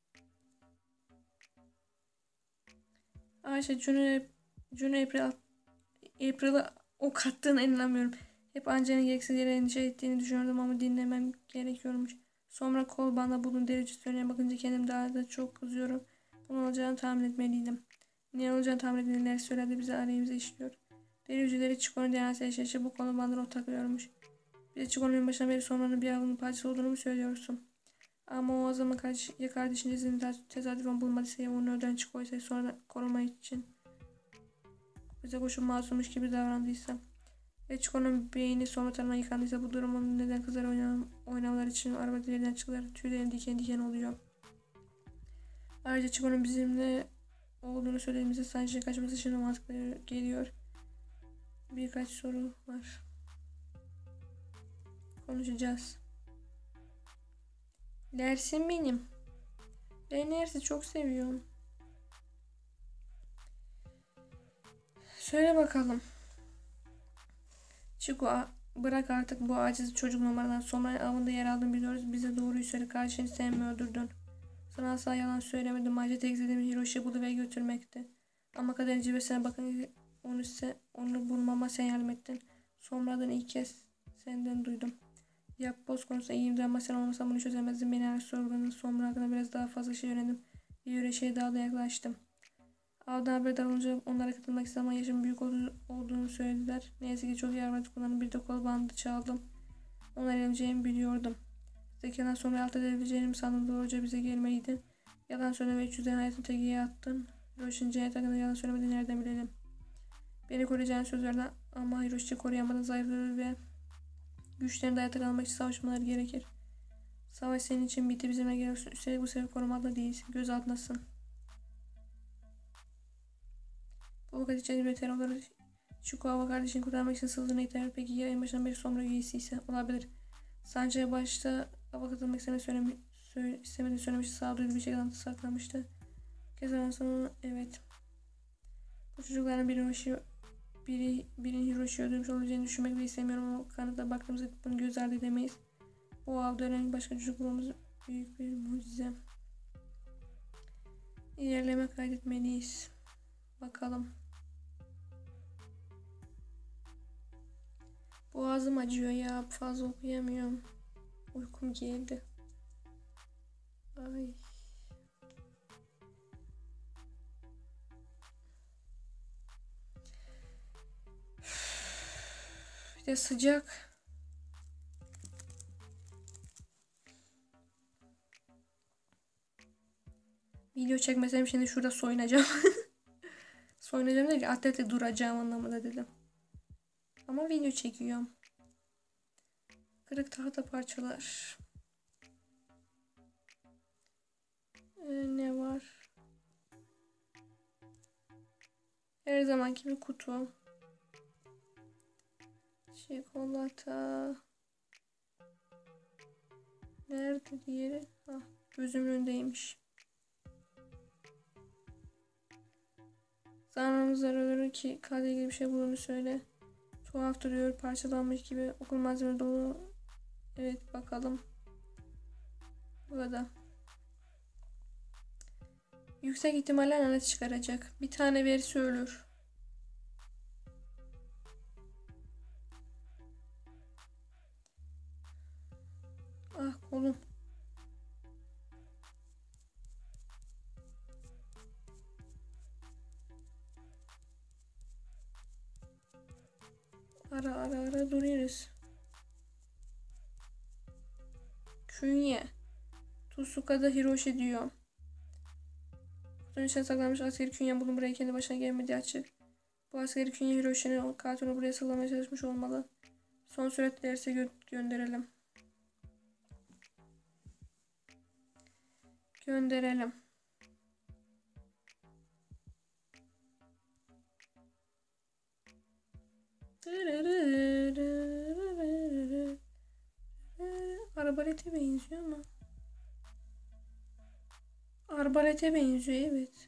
Ayşe June, June April April'a ok attığına inanamıyorum. Hep Angel'in gereksiz yere endişe ettiğini düşünüyordum ama dinlemem gerekiyormuş. Sonra kol bana bunun derece söyleyene bakınca kendim daha da çok kızıyorum. Bunun olacağını tahmin etmeliydim. Ne olacağını tahmin edildiler söyledi, bize arayımıza işliyor. Deri hücreleri Chico'nun D N A'sı eşleşti, bu konu bana otaklıyormuş. Bir de Chico'nun başından beri sonranın bir avının parçası olduğunu mu söylüyorsun? Ama o zaman kardeş, ya kardeşin cesini tesadüfen bulmadıysa ya onu öden Chico'ysa sonra koruma için bize koşup masummuş gibi davrandıysa ve Chico'nun beyni sonra tarafından yıkandıysa bu durumun neden kızlar oynam oynamalar için araba dilerinden çıktılar, tüylerin diken diken oluyor. Ayrıca Chico'nun bizimle olduğunu söylediğimizde sadece kaçması için mantıklı geliyor. Birkaç soru var. Konuşacağız. Lersim benim. Ben Lers'i çok seviyorum. Söyle bakalım. Chico, bırak artık bu aciz çocuk numaradan. Sonra avında yer aldın biliyoruz. Bize doğruyu söyle. Kardeşini sen mi öldürdün? Sana asla yalan söylemedim. Ayrıca tek istediğim Hiroşi'yi bulup ve götürmekti. Ama kaderin cibesine bakın, onu, ise, onu bulmama sen yardım ettin. Sonradan ilk kez senden duydum. Yapboz konusunda iyiyimdir ama sen olmasan bunu çözemezdin. Beni her sorguladın. Sonra hakkında biraz daha fazla şey öğrendim. Bir yöre şeye daha da yaklaştım. Avdan haberdar olunca onlara katılmak istedim ama yaşım büyük olduğunu söylediler. Ne yazık ki çok yardımcı kullandım. Bir de kol bandı çaldım. Onları yeneceğimi biliyordum. Zekadan sonra alt edebileceğimi sandım. Doğruca bize gelmeliydin. Yalan söyleme üç yüzden hayatını tekiye attın. Hiroşi'nin cennet hakkında yalan söylemediğini nereden bilelim? Beni koruyacağını söz verdin ama Hiroşi'yi koruyamadın. Zayıflığı ve güçlerini dayata kalmak için savaşmaları gerekir. Savaş senin için bitti, bizimle geliyorsun. Üstelik bu sefer korumalı değilsin. Göz altındasın. Bu vakit içinde bir terör olarak Chico kardeşini kurtarmak için sızdığına iter. Peki ya en başından beri Somra üyesi ise olabilir. Sancı'ya başta hava katılmak istemediğini söylemi, söyle, istemediğini söylemişti. Sağduyulu bir şekilde saklamıştı. Kez sonra evet. Bu çocukların biri Hiroshi, biri, birinin Hiroshi'yi öldürmüş olacağını düşünmek bile istemiyorum ama kanıtla baktığımızda bunu göz ardı edemeyiz. Bu avda ölen başka çocuk bulmamız büyük bir mucize. İlerleme kaydetmeliyiz. Bakalım. Boğazım acıyor ya. Fazla okuyamıyorum. Uykum geldi. Ay. Bir de sıcak. Video çekmesem şimdi şurada soyunacağım. Soyunacağım değil, atletle duracağım anlamında dedim. Ama video çekiyorum. Kırık tahta parçalar. Ee, ne var? Her zamanki bir kutu. Çikolata. Nerede diğeri? Ah, gözümün önündeymiş. Zanrımız zararları ki kale ilgili bir şey bulduğunu söyle. Tuhaf duruyor, parçalanmış gibi. Okul malzeme dolu. Evet, bakalım. Burada. Yüksek ihtimalle lanet çıkaracak. Bir tane verirse ölür. Ah kolum. Ara ara ara duruyoruz. Künye. Tsukada Hiroshi diyor. Kutunun içine saklanmış askeri künye bulun buraya kendi başına gelmediği açık. Bu askeri künye Hiroshi'nin katilini buraya sallamaya çalışmış olmalı. Son sürat derse gö gönderelim. Gönderelim. Arbalete benziyor ama. Arbalete benziyor evet.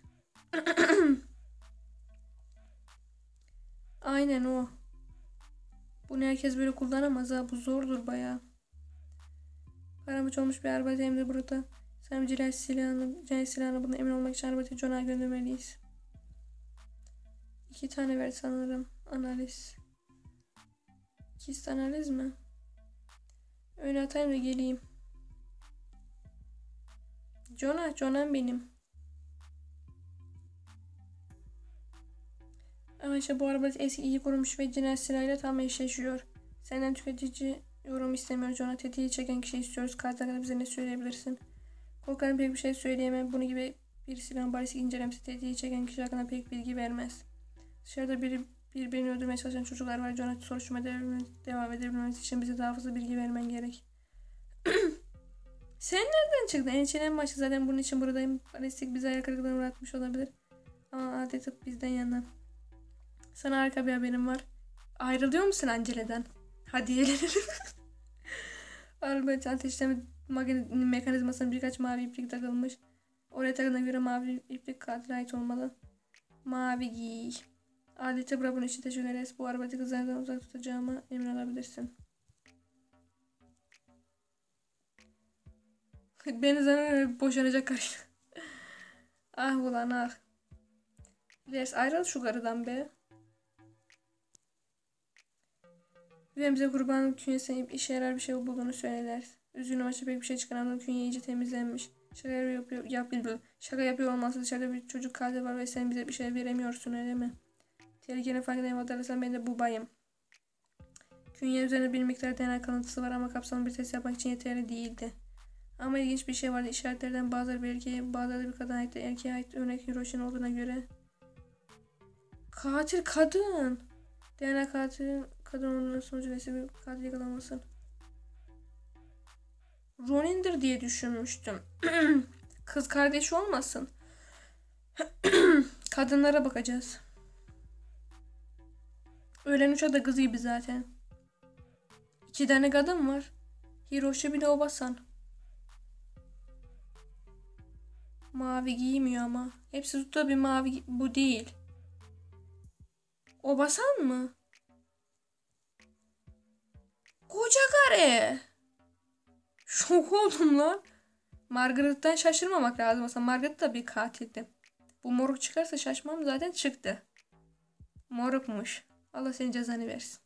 Aynen o. Bunu herkes böyle kullanamaz ha. Bu zordur bayağı. Paramıç olmuş bir arbalete hem de burada. Sen cinayet silahını, cinayet silahını buna emin olmak için arbalete John'a göndermeliyiz. İki tane ver sanırım. Analiz. İkisi analiz mi? Öyle atayım da geleyim. John'a, John'am benim. Ama işte bu araba eski iyi korunmuş ve cinayet silahıyla tam eşleşiyor. Senden tüketici yorum istemiyor John'a. Tetiği çeken kişi istiyoruz. Katil hakkında bize ne söyleyebilirsin? Korkarım pek bir şey söyleyemem. Bunu gibi bir silahın balistik incelemesi tetiği çeken kişi hakkında pek bilgi vermez. Dışarıda biri birbirini öldürmeye çalışan çocuklar var. John'a soruşturma devam edebilmemiz için bize daha fazla bilgi vermen gerek. Sen nereden çıktın? Endişelen başı zaten bunun için buradayım. Balistik bize ayak kırıklığına bırakmış olabilir. Ama adeta bizden yana. Sana harika bir haberim var. Ayrılıyor musun Angele'den? Hadi gelelim. Albert ateşleme mekanizmasına birkaç mavi iplik takılmış. Oraya takıldığına göre mavi iplik katile ait olmalı. Mavi giy. Adeta bırak bunu için teşekkür ederiz. Bu arabayı kızlardan uzak tutacağıma emin olabilirsin. Beni zannediyorum boşanacak karıyla. Ah ulan ah. Ders ayrıl şu karıdan be. Ve bize kurbanın künyesine işe yarar bir şey bulduğunu söyler. Üzgünüm açık pek bir şey çıkaran künye iyice temizlenmiş. Şaka yapıyor, yapıyor, şaka yapıyor olmazsa dışarıda bir çocuk katil var ve sen bize bir şey veremiyorsun öyle mi? Tehlikenin farkındayım hatırlarsan ben de bubayım. Künye üzerinde bir miktar D N A kalıntısı var ama kapsamlı bir test yapmak için yeterli değildi. Ama ilginç bir şey vardı. İşaretlerden bazıları bir erkeğe, bazıları bir kadına ait. Erkeğe ait örnek Hiroshi'nin olduğuna göre. Katil kadın. D N A katilin kadın olduğunun sonucu neyse bir katil yakalamasın. Ronin'dir diye düşünmüştüm. Kız kardeşi olmasın. Kadınlara bakacağız. Ölen uça da kız gibi zaten. İki tane kadın var. Hiroshi bir de Obasan. Mavi giymiyor ama. Hepsi tutuyor bir mavi. Bu değil. Obasan mı? Koca karı. Şok oldum lan. Margaret'tan şaşırmamak lazım. Aslında Margaret da bir katildi. Bu moruk çıkarsa şaşmam zaten çıktı. Morukmuş. Allah senin cezanı versin.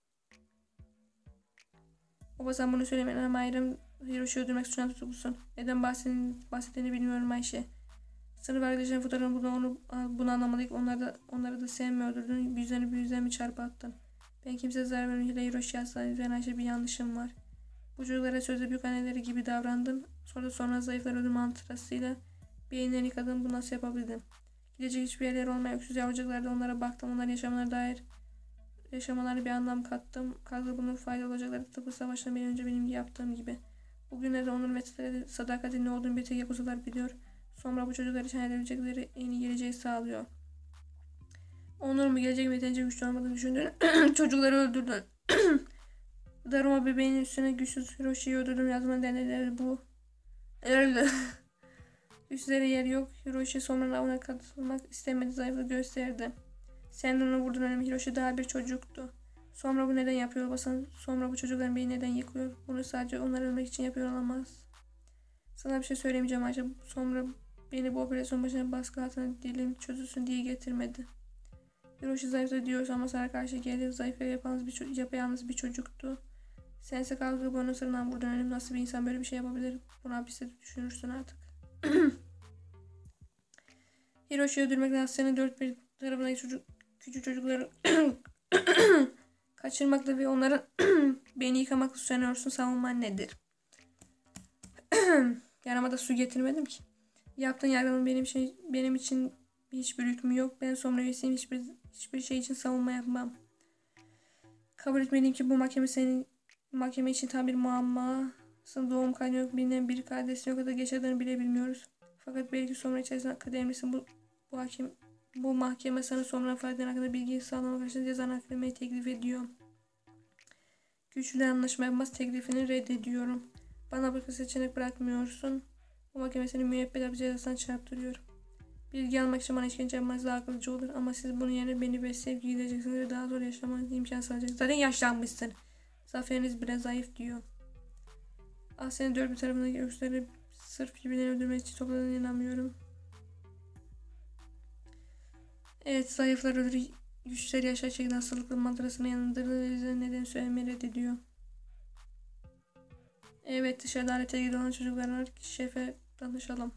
Obasan bunu söylemeyen ama ayrım Hiroshi'yi öldürmek suçuna tutuklusun. Neden bahsettiğini bilmiyorum Ayşe. Sınıf arkadaşların fotoğrafını bunu, onu, bunu anlamalıyım. Onları da, onları da sevme öldürdün. Bir yüzlerini bir yüzlerine mi çarpı attın? Ben kimseye zarar vermedim. Hiroshi'ye asla üzerine Ayşe bir yanlışım var. Bu çocuklara sözde büyük anneleri gibi davrandım. Sonra sonra zayıflar öldürme mantrasıyla beyinlerini yıkadım. Bu nasıl yapabildim? Gidecek hiçbir yerleri olmayan öksüz yavrucaklarda onlara baktım. Onların yaşamlarına dair yaşamalarına bir anlam kattım. Kalkıp bunun fayda olacakları tıpkı savaştan bir önce benim yaptığım gibi. Bugünlerde onur ve sadakatin ne olduğunu bir tek yakuzalar biliyor. Sonra bu çocuklar için edebilecekleri en iyi geleceği sağlıyor. Onur mu gelecek mi yeterince güçlü olmadığını düşündün. Çocukları öldürdün. Daruma bebeğinin üstüne güçsüz Hiroshi'yi öldürdüm yazmanın denedileri bu. Öldü. Üstlere yer yok. Hiroshi sonra avına katılmak istemedi, zayıflığı gösterdi. Sen de onu vurdun önüm. Hiroshi daha bir çocuktu. Sonra bu neden yapıyor basan? Sonra bu çocukların beyni neden yıkıyor? Bunu sadece onlar ölmek için yapıyor olamaz. Sana bir şey söylemeyeceğim Ayşe. Sonra beni bu operasyon başına baskı altına dilim çözülsün diye getirmedi. Hiroshi zayıfladı diyorsa ama sana karşı gelip zayıf ve yapayalnız bir, yapayalnız bir çocuktu. Sense kalkıp onun sırından buradan ölüm, nasıl bir insan böyle bir şey yapabilir? Bunu hapiste düşünürsün artık. Hiroshi'yi öldürmekle Asya'nın dört bir tarafındaki çocuk, küçük çocukları kaçırmakla ve onların beni yıkamakla suçlanıyorsun. Savunman nedir? Yanıma da su getirmedim ki. Yaptığın yargının benim için, benim için hiçbir hükmü yok. Ben Somra üyesiyim. Hiçbir, hiçbir şey için savunma yapmam. Kabul etmeliyim ki bu mahkeme senin mahkeme için tam bir muamma. Doğum kaydı yok, bilinen bir kardeşin yok ya da geç adını bile bilmiyoruz. Fakat belki Somra içerisinde akademisi bu, bu hakim bu mahkeme sana Somra'nın faaliyetleri hakkında bilgi sağlamak için cezanı hafiflemeyi teklif ediyor. Güçlü anlaşma yapmaz teklifini reddediyorum. Bana başka seçenek bırakmıyorsun. Bu mahkeme seni müebbet hapis cezasına çarptırıyor. Bilgi almak için bana işkence yapmanız daha akıllıca olur ama siz bunun yerine beni besleyip gideceksiniz ve daha zor yaşamanız imkan sağlayacaksınız. Zaten yaşlanmışsın. Zaferiniz bile zayıf diyor. Asya'nın dört bir tarafındaki öksleri sırf birbirlerini öldürmek için topladığına inanmıyorum. Evet, zayıflar ölür, güçleri yaşar şekilde hastalıklı mantrasına yanındırdığı ve bize neden söylemeyi reddediyor. Evet, dışarıda alete ilgili olan çocuklar var. Şefe danışalım.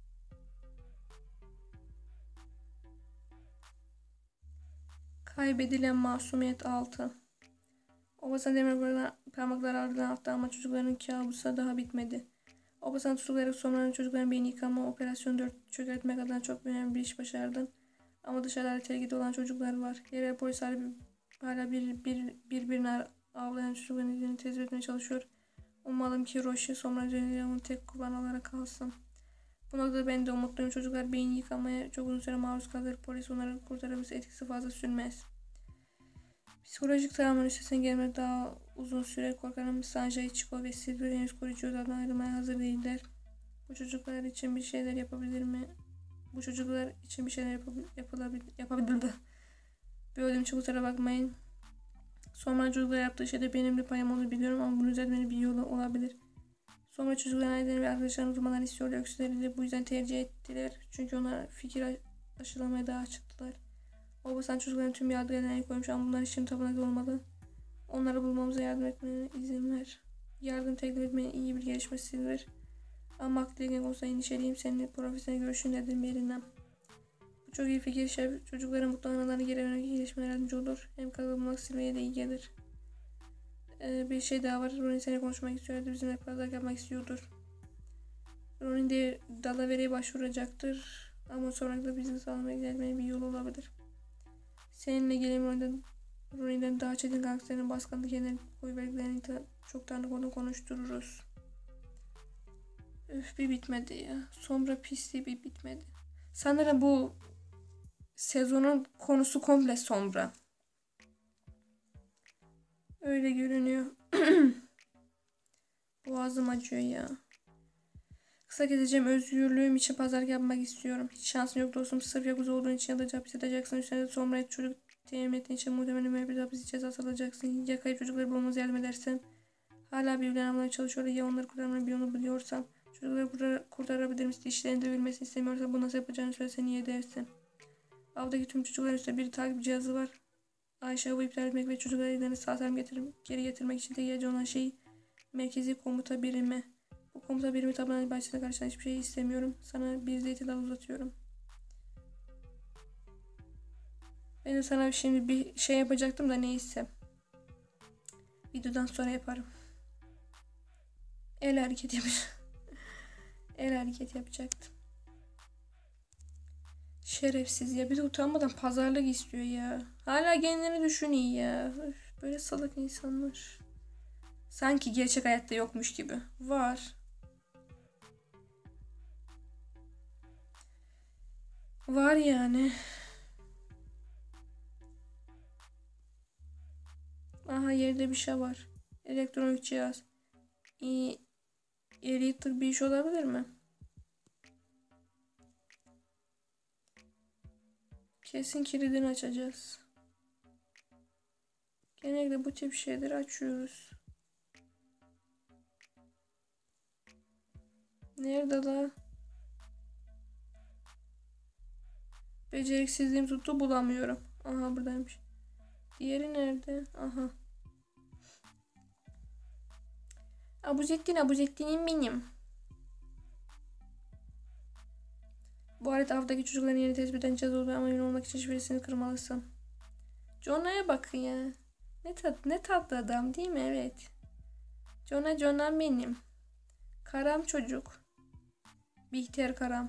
Kaybedilen masumiyet altı. Obasan demir parmakları ardından attı ama çocukların kabusu daha bitmedi. Obasan tutuklayarak Somra'nın çocukların beyin yıkama operasyonu dört çökertmek adına çok önemli bir iş başardın. Ama dışarıda tehlikede olan çocuklar var. Yerel polis hala bir, bir, birbirine avlayan çocukların izini tespit etmeye çalışıyor. Umalım ki Hiroshi Somra üzerinde onun tek kurban olarak kalsın. Bu noktada ben de umutluyum. Çocuklar beyin yıkamaya çok uzun süre maruz kalır. Polis onları kurtarabilse etkisi fazla sürmez. Psikolojik travmanın üstesinden gelmek daha uzun süre korkarım. Sanjay, Ichigo ve Silver henüz koruyucu odadan ayrılmaya hazır değiller. Bu çocuklar için bir şeyler yapabilir mi? Bu çocuklar için bir şeyler yapabilir, yapabilir. Bir ölüm için kusura bakmayın. Sonra çocuklar yaptığı şeyde benim de payım olduğunu biliyorum ama bunun üzerinde bir yolu olabilir. Sonra çocukların aileleri ve arkadaşlarını durmadan istiyorlar. Öksüzleri de bu yüzden tercih ettiler. Çünkü onlar fikir aşılamaya daha açıktılar. Obasan çocukların tüm yardımlarına el koymuş ama bunlar için tapınakta olmalı. Onları bulmamıza yardım etmene izin ver. Yardım teklif etmenin iyi bir gelişme Silver. Ama aklı olsa endişeliyim. Senin profesyonel görüşün nedir Merinem? Bu çok iyi fikir. Şef, çocukların mutlu anılarını geri vermek gelişmeye yardımcı olur. Hem kalıbı bulmak Silver'e de iyi gelir. Ee, bir şey daha var. Ronin seninle konuşmak istiyordu. Bizimle pazarlık yapmak istiyordur. Ronin de Dalavere'ye başvuracaktır. Ama sonra da bizi sağlamaya ilerlemenin bir yolu olabilir. Seninle gelen Ronin'den, Ronin'den daha çetin gangsterlerin baskınlık kendini koyuverdiklerini çok tanıdık onu konuştururuz. Öf, bir bitmedi ya. Sombra pisliği bir bitmedi. Sanırım bu sezonun konusu komple Sombra. Öyle görünüyor. Boğazım acıyor ya. Kısa keseceğim. Özgürlüğüm için pazarlık yapmak istiyorum. Hiç şansın yok dostum. Sırf yakuza olduğun için ya da hapis edeceksin. Üstüne de Somra'ya çocuk temin ettiğin için muhtemelen müebbet hapis cezası alacaksın. Ya kayıp çocukları bulmamıza yardım edersen. Hala birbirlerini almaya çalışıyorlar. Ya onları kurtarmanın bir yolunu biliyorsam. Çocukları kurtarabilir misin? İşlerinde dövülmesini istemiyorsa bu nasıl yapacağını söylesen iyi edersin. Avdaki tüm çocukların üstünde bir takip cihazı var. Ayşe bu iptal etmek ve çocukları ellerini sağ salim getirip, geri getirmek için tek ihtiyacı olan şey merkezi komuta birimi. Bu komuta birimi tabanı bahçesine karşılan hiçbir şey istemiyorum. Sana bir zeytin dalı uzatıyorum. Ben de sana şimdi bir şey yapacaktım da neyse. Videodan sonra yaparım. El hareketi yapacağım. El hareketi yapacaktım. Şerefsiz ya. Bir de utanmadan pazarlık istiyor ya. Hala kendini düşünüyor ya. Öf, böyle salak insanlar. Sanki gerçek hayatta yokmuş gibi. Var. Var yani. Aha yerde bir şey var. Elektronik cihaz. İyi. Elektrik bir iş olabilir mi? Kesin kilidini açacağız. Genellikle bu tip şeyleri açıyoruz. Nerede la? Beceriksizliğim tuttu, bulamıyorum. Aha, buradaymış. Diğeri nerede? Aha. Abuzettin, Abuzettin'im benim. Bu arada avdaki çocukların yeni tespit eden cihaz olduğu ama emin olmak için şifresini kırmalısın. Jona'ya bakın ya. Ne, tat, ne tatlı adam değil mi? Evet. Jonah, Jonah benim. Karam çocuk. Bihter Karam.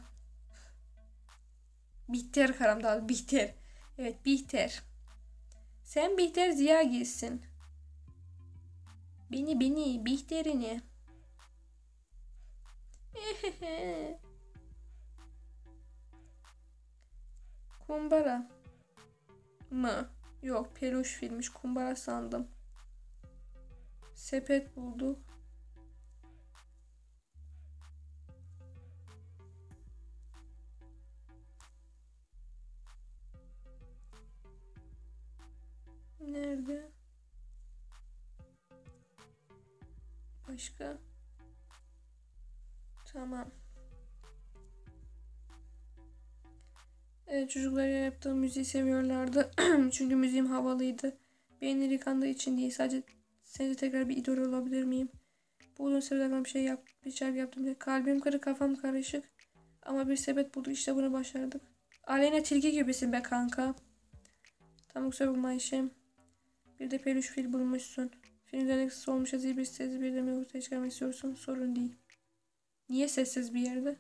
Bihter Karam daha. Bihter. Evet, Bihter. Sen Bihter Ziya giysin. Beni beni. Bihter'ini. Kumbara mı? Yok, peluş filmmiş. Kumbara sandım. Sepet bulduk. Nerede? Başka? Tamam. Evet, çocuklar yaptığım müziği seviyorlardı. Çünkü müziğim havalıydı. Beynleri yıkandığı için değil. Sadece sence tekrar bir idol olabilir miyim? Bu uzun sebeplerden bir şey yap, bir şarkı yaptım diye. Kalbim kırık, kafam karışık. Ama bir sebep bulduk. İşte bunu başardık. Aleyna Tilki gibisin be kanka. Tam kusura bakma Ayşem. Bir de peluş fil bulmuşsun. Film üzerine kısa olmuş yazıyı bir sessiz bir de mi ortaya çıkarmak istiyorsun? Sorun değil. Niye sessiz bir yerde?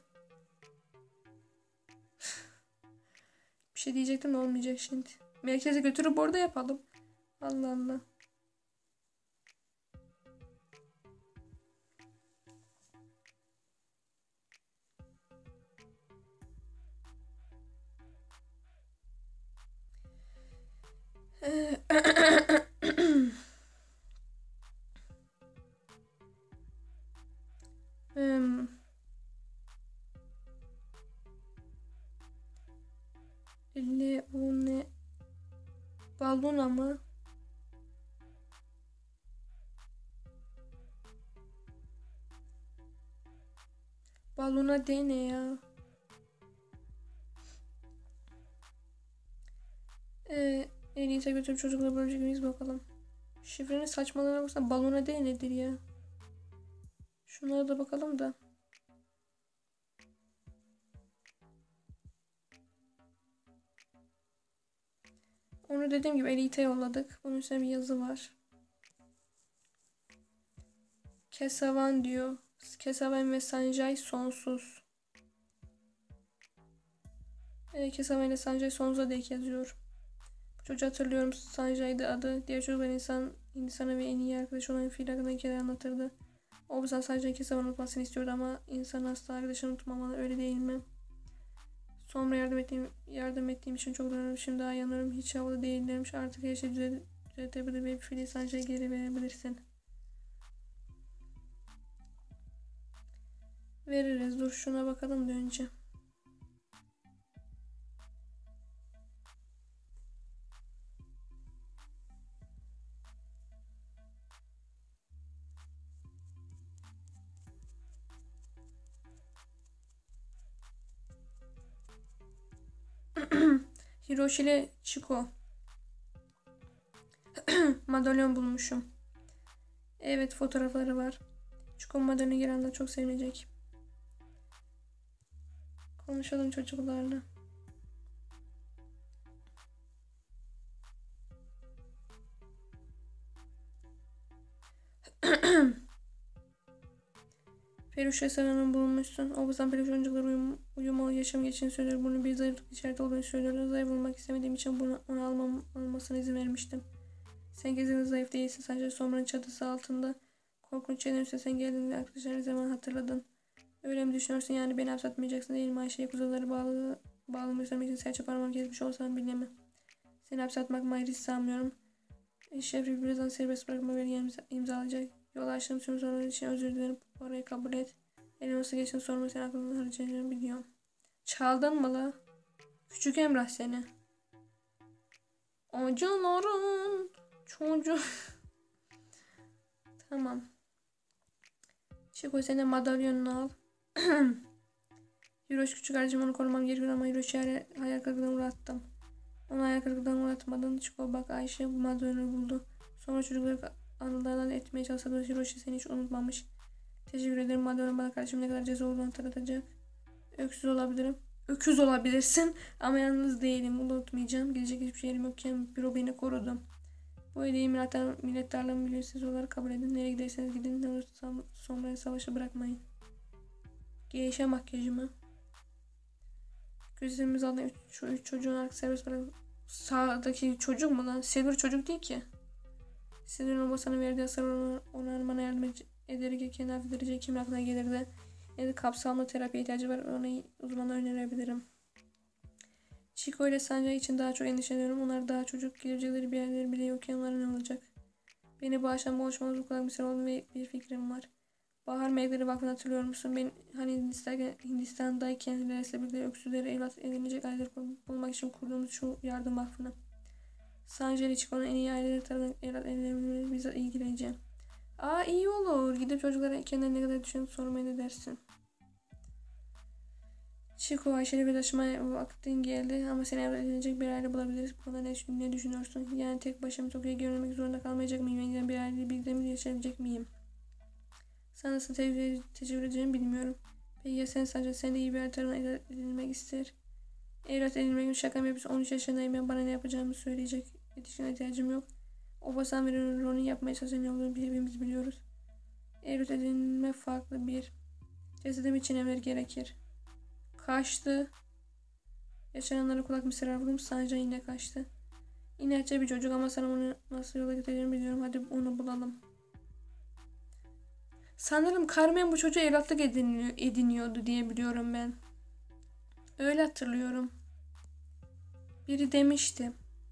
Bir şey diyecektim de olmayacak şimdi. Merkeze götürüp orada yapalım. Allah Allah. hmm. Leone Baluna mı? Baluna de ne ya? Ee, en iyisi götürüp çocukla bölecek miyiz bakalım. Şifrenin saçmalığına baksana, balona de nedir ya? Şunlara da bakalım da. Onu dediğim gibi Elite yolladık. Bunun üstüne bir yazı var. Kesavan diyor. Kesavan ve Sanjay sonsuz. Ee, Kesavan ile Sanjay sonsuza dek yazıyor. Bu çocuğu hatırlıyorum. Sanjay'dı adı. Diğer çocuklar insan, insana ve en iyi arkadaşı olan fil hakkında hikaye anlatırdı. O yüzden Sanjay Kesavan unutmasını istiyordu ama insan asla arkadaşını unutmamalı. Öyle değil mi? Sonra yardım ettiğim, yardım ettiğim için çok utanıyorum. Şimdi daha yanıyorum. Hiç havalı değillermiş. Artık her şeyi düzelt düzeltebilir ve fili Sanjay'a geri verebilirsin. Veririz. Dur şuna bakalım da önce. Hiroshi ile Chiko. Madalyon bulmuşum. Evet, fotoğrafları var. Chiko madalyonu gelenler çok sevinecek. Konuşalım çocuklarla. Peluş restoranını bulmuşsun. O yüzden peluş oyuncaklar uyum, uyumalı yaşam geçini söylüyor. Bunun bir zayıflık işareti olduğunu söylüyorlar. Zayıf olmak istemediğim için bunu ona almam, almasına izin vermiştim. Sen kesinlikle zayıf değilsin. Sadece Somra'nın çatısı altında korkunç şeylerin üstesinden geldiğinde arkadaşlarını zaman hatırladın. Öyle mi düşünüyorsun? Yani beni hapsetmeyeceksin değil mi? Ayşe'ye kuzuları bağlı, bağlı göstermek için serçe parmağım kesmiş olsam bilemem. Seni hapse atmak mı hiç sanmıyorum. Şefri birazdan serbest bırakma belge imza, imzalayacak. Yol açtığım tüm sorunlar için özür dilerim. Orayı kabul et. Elim nasıl geçtiğini sorma, seni aklımdan harcayacağını biliyorum. Çaldın mı la? Küçük Emrah seni. Acıların çocuğu. Tamam. Çiko, sen de madalyonunu al. Hiroş küçük kardeşim, onu korumam gerekiyor ama Hiroş'u hayal, hayal kırıklığına uğrattım. Onu hayal kırıklığına uğratmadın. Çiko bak, Ayşe bu Madonna'yı buldu. Sonra çocukları anılardan etmeye çalışsa da Hiroşi seni hiç unutmamış. Teşekkür ederim. Madonna bana karşı ne kadar ceza olduğunu hatırlatacak. Öksüz olabilirim. Öküz olabilirsin ama yalnız değilim. Bunu unutmayacağım. Gidecek hiçbir yerim yokken büro beni korudu. Bu hediyeyi minnettarlığımı bilirsiz olarak kabul edin. Nereye giderseniz gidin. Sonra savaşı bırakmayın. Geisha makyajımı. Gözlerimiz altında üç, şu üç çocuğun arka serbest bırak. Sağdaki çocuk mu lan? Silver çocuk değil ki. Silver'ın babasının verdiği hasar onarmana yardım ederek kendi hafifletici kimin aklına gelirdi. Ya da kapsamlı terapi ihtiyacı var. Onu uzmana önerebilirim. Chico ile Sanjay için daha çok endişeleniyorum. Onlar daha çocuk, gelecekleri bir yerleri bile yokken onlara ne olacak? Beni bağışlan, boğuşmamız bu kadar bir süre oldu ve bir fikrim var. Bahar Melekleri Vakfı'nı hatırlıyor musun? Ben hani Hindistan'dayken Leres'le birlikte öksüzleri evlat edinecek aileleri bulmak için kurduğumuz şu yardım vakfını. Sanjay ile Chico'nun en iyi aileleri tarafından evlat edinmeleri bize ilgileneceğim. Aa, iyi olur. Gidip çocuklara kendilerine ne kadar düşünüp sormaya ne dersin? Chico, Ayşe'yle bir taşımaya vaktin geldi ama seni evlat edinecek bir aile bulabiliriz. Bu konuda ne, ne düşünüyorsun? Yani tek başıma Tokyo'ya görünmek zorunda kalmayacak mıyım? Yeniden bir aileyle birlikte mi yaşayabilecek miyim? Sana nasıl te teşekkür edeceğimi bilmiyorum. Peki ya sen sadece sen de iyi bir aile tarafından evlat edinmek ister. Evlat edinmek için şaka mı yapıyorsun? on üç yaşındayım ben, bana ne yapacağımı söyleyecek yetişkin ihtiyacım yok. Obasan ve Ron'un yapmaya çalışan ne olduğunu hepimiz biliyoruz. Evlat edinme farklı bir. Cesedim için emir gerekir. Kaçtı. Yaşananlara kulak misafir vurdum. Sanjay yine kaçtı. İnatçı bir çocuk ama sana onu nasıl yola getireceğimi biliyorum. Hadi onu bulalım. Sanırım Carmen bu çocuğu evlatlık ediniyor, ediniyordu diye biliyorum ben. Öyle hatırlıyorum. Biri demişti.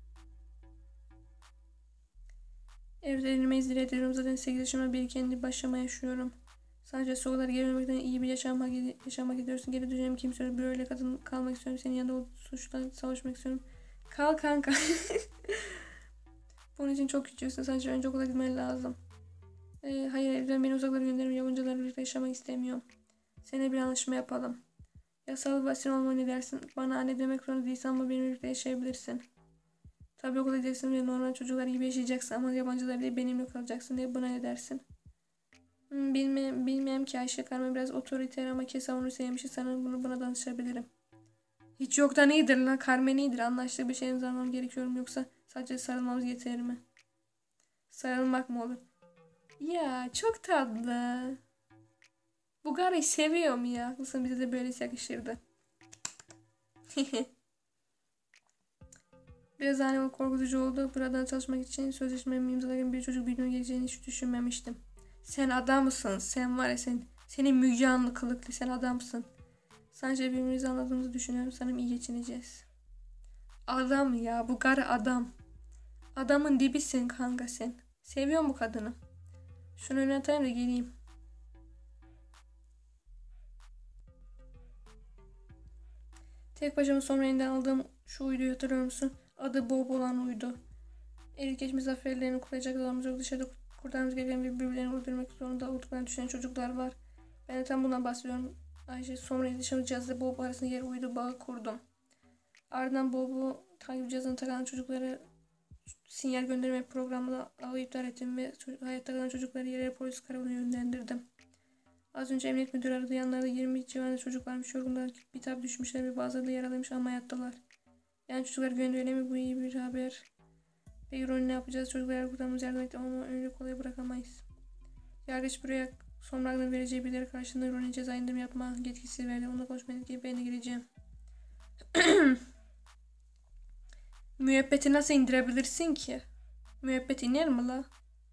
Evde edinmeyi zile ediyorum. Zaten sekiz yaşımda bir kendi başıma yaşıyorum. Sadece sokaklara gelmemekten iyi bir yaşam hak, ed yaşam hak ediyorsun. Geri döneceğim kimse. Böyle kadın kalmak istiyorum. Senin yanında o suçla savaşmak istiyorum. Kal kanka. Bunun için çok küçüksün. Sadece önce okula gitmen lazım. Ee, hayır, evden beni uzaklara gönderim. Yabancılarla birlikte yaşamak istemiyorum. Seninle bir anlaşma yapalım. Yasal basin olma ne dersin? Bana anne demek zorunda değilsin ama benimle birlikte yaşayabilirsin. Tabii okula gideceksin ve normal çocuklar gibi yaşayacaksın ama yabancılar değil benimle kalacaksın diye buna ne dersin? Hmm, bilmem, bilmem ki Ayşe. Carmen biraz otoriter ama kesin onu sevmişti. Sanırım bunu bana danışabilirim. Hiç yoktan iyidir lan. Carmen iyidir. Anlaştık bir şey imzalamam gerekiyorum yoksa sadece sarılmamız yeter mi? Sarılmak mı olur? Ya çok tatlı. Bu Gary'yi seviyorum ya. Haklısın, bize de böylesi yakışırdı. Biraz annem korkutucu oldu. Buradan çalışmak için sözleşmemi imzalarken bir çocuk büyüdüğünü geleceğini hiç düşünmemiştim. Sen adamsın. Sen var ya sen. Senin Müge Anlı kılıklı. Sen adamsın. Sadece birbirimizi anladığımızı düşünüyorum. Sanırım iyi geçineceğiz. Adam ya. Bu Gary adam. Adamın dibisin kanka sen. Seviyorum bu kadını. Şunu önüne atayım da geleyim. Tek başıma sonra elinden aldığım şu uyduyu hatırlıyor musun? Adı Bob olan uydu. Erik geçmiş zaferlerini kutlayacak adamımız yok. Dışarıda kurtarmamız gereken ve birbirlerini öldürmek zorunda olduklarını düşünen çocuklar var. Ben de tam bundan bahsediyorum. Ayşe, sonra iletişim cihazı Bob arasında yer uydu bağı kurdum. Ardından Bob'u takip cihazına takan çocuklara sinyal gönderme programını ağı iptal ettim ve hayatta kalan çocukları yere polis karakoluna yönlendirdim. Az önce emniyet müdürü aradı. Yanlarında yirmi civarında çocuk varmış. Yorgunlar bitap düşmüşler ve bazıları da yaralıymış ama hayattalar. Yani çocuklar güvende, öyle mi? Bu iyi bir haber. Peki Ronnie ne yapacağız? Çocuklara kurtarmamız yardım etti ama öyle kolay bırakamayız. Yargıç buraya Somrag'ın vereceği birileri karşılığında Ronnie ceza indirimi yapma yetkisi verdi. Onunla konuşmaya gidip ben de gireceğim. Müebbeti nasıl indirebilirsin ki? Müebbet iner mi la?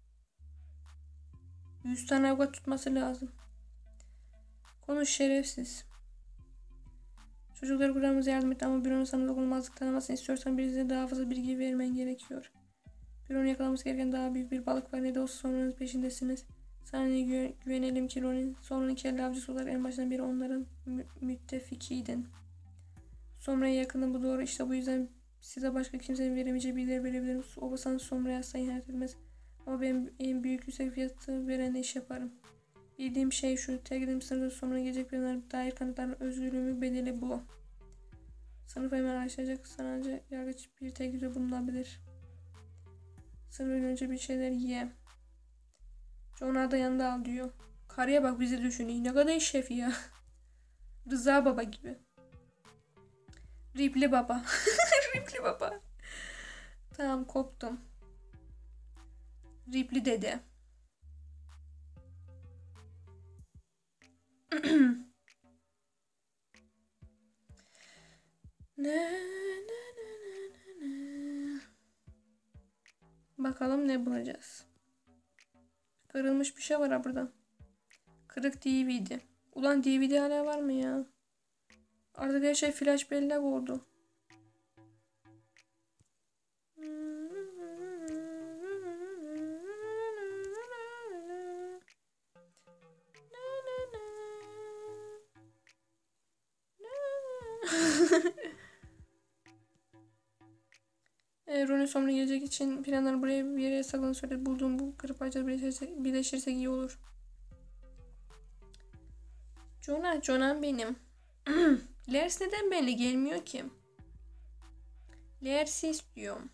yüz tane avukat tutması lazım. Konuş şerefsiz. Çocukları kurtarmamıza yardım et ama büronun sana dokunulmazlık tanımasını istiyorsan bize daha fazla bilgi vermen gerekiyor. Büronun yakalamamız gereken daha büyük bir balık var. Ne de olsa sonranız peşindesiniz. Sana ne gü güvenelim ki Ronnie? Sonranın kelle avcısı olarak en başından beri onların mü müttefikiydin. Somra'ya yakında bu doğru. İşte bu yüzden size başka kimsenin veremeyeceği bilgileri verebilirim. Obasan Somra'ya asla ihanet etmez. Ama ben en büyük yüksek fiyatı veren iş yaparım. Bildiğim şey şu. Terk edilmiş sınıfta sonra gelecek planlara dair kanıtların özgürlüğümü bedeli bu. Sınıfı hemen araştıracak sanatçı yargıç bir teklifte bulunabilir. Sınıfı önce bir şeyler ye. Jonah da yanında al diyor. Karıya bak bizi düşünüyor. Ne kadar şef ya. Rıza baba gibi. Ripley baba. Ripley baba. Tamam koptum. Ripley dede. ne, ne, ne, ne, ne. Bakalım ne bulacağız. Kırılmış bir şey var ha burada. Kırık D V D. Ulan D V D hala var mı ya? Artık her şey flash bellek oldu. e, Ronnie sonra gelecek için planlar buraya bir yere saklanı söyledi. Bulduğum bu kırık parçalar birleşirsek, birleşirsek iyi olur. Jonah, Jonah benim. Lers neden benimle gelmiyor ki? Lers'i istiyorum.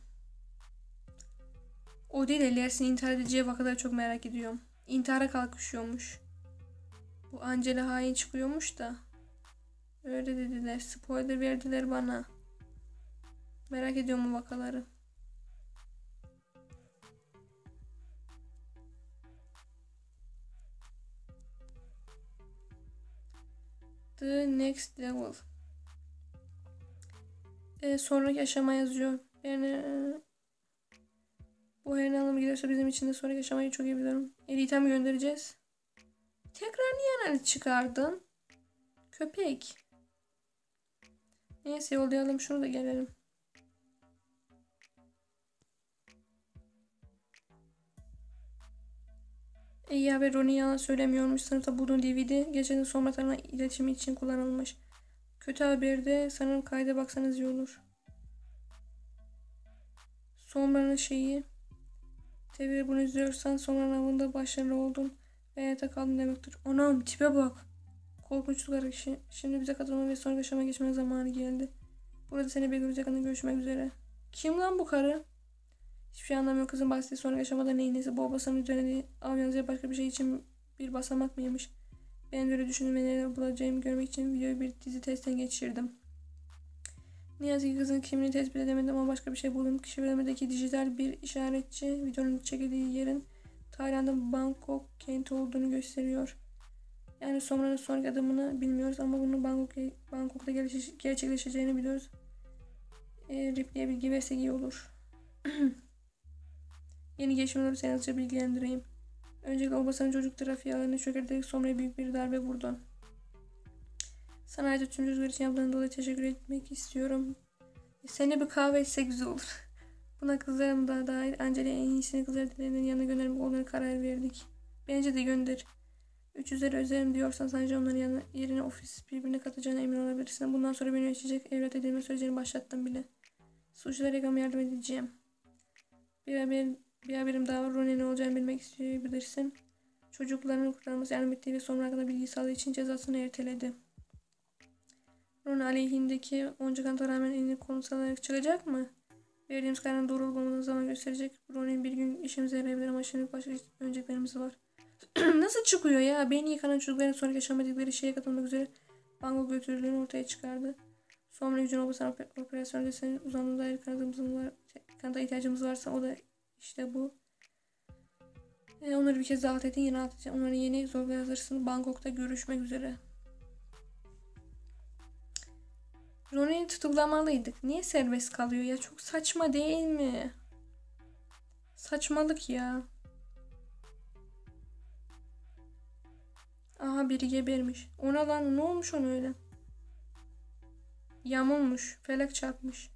O değil de Lers'in intihar edeceği vakaları çok merak ediyorum. İntihara kalkışıyormuş. Bu Angela hain çıkıyormuş da. Öyle dediler. Spoiler verdiler bana. Merak ediyorum bu vakaları. The next level. Ee, sonraki aşama yazıyor. Yani e, bu her ne anlamı giderse bizim için de sonraki aşamayı çok iyi biliyorum. Elite'e mi göndereceğiz? Tekrar niye analiz çıkardın? Köpek. Neyse yollayalım şunu da gelelim. İyi haber, Ronnie yalan söylemiyormuş. Sınıfta bulduğun D V D gecenin sonralarına iletişimi için kullanılmış. Kötü haber de sanırım kayda baksanız iyi olur. Sombra'nın şeyi. T V'de bunu izliyorsan Sombra'nın avında başarılı oldun ve hayata kaldın demektir. Anam tipe bak. Korkunçluk arayışı. Şimdi bize katılma ve sonraki aşama geçme zamanı geldi. Burada seni bekliyoruz, yakında görüşmek üzere. Kim lan bu karı? Hiçbir şey anlamıyor kızın bahsettiği sonraki aşamada neyin nesi. Bu basanın üzerine değil. Av yalnızca başka bir şey için bir basamak mıymış? Ben de öyle düşündüm ve neler bulacağımı görmek için videoyu bir dizi testten geçirdim. Ne yazık ki kızın kimliğini tespit edemedim ama başka bir şey buldum. Şifrelemedeki dijital bir işaretçi videonun çekildiği yerin Tayland'ın Bangkok kenti olduğunu gösteriyor. Yani Somra'nın sonraki adımını bilmiyoruz ama bunun Bangkok, Bangkok'ta gerçekleşeceğini biliyoruz. E, Ripley'e bilgi versek iyi olur. Yeni gelişmeleri seni hızlıca bilgilendireyim. Öncelikle Obasa'nın çocuk trafiği alanını çökerterek Somra'ya büyük bir darbe vurdun. Sana ayrıca tüm çocuklar için yaptığın dolayı teşekkür etmek istiyorum. Seni bir kahve içse güzel olur. Buna kızlarım da dahil Angela'ya en iyisini kızlar dillerinin yanına göndermek olduğunu karar verdik. Bence de gönder. Üç üzeri özelim diyorsan sadece onların yanına, yerine ofis birbirine katacağına emin olabilirsin. Bundan sonra beni yaşayacak evlat edinme sürecini başlattım bile. Suçlulara yakama yardım edeceğim. Bir haber, bir haberim daha var. Ronnie ne olacağını bilmek isteyebilirsin. Çocukların kurtarılması yardım ettiği ve sonra hakkında bilgi sağladığı için cezasını erteledi. Ronnie aleyhindeki onca kanıta rağmen elini konuşularak çıkacak mı? Verdiğimiz kararın doğru olmadığını zaman gösterecek. Ronnie bir gün işimize yarayabilir ama şimdi başka önceliklerimiz var. Nasıl çıkıyor ya? Beyni yıkanan çocukların sonraki yaşamadıkları şeye katılmak üzere Bangkok götürüldüğünü ortaya çıkardı. Sonra gücün olmasan operasyonda senin uzandığına dair kanıtımızın var, kanıta ihtiyacımız varsa o da işte bu. E, onları bir kez davet edin, yine atacağım. Onları yeni zorla yazırsın. Bangkok'ta görüşmek üzere. Ronnie'yi tutuklamalıydık. Niye serbest kalıyor ya? Çok saçma değil mi? Saçmalık ya. Aha biri gebermiş. Ona lan ne olmuş ona öyle? Yamulmuş. Felek çarpmış.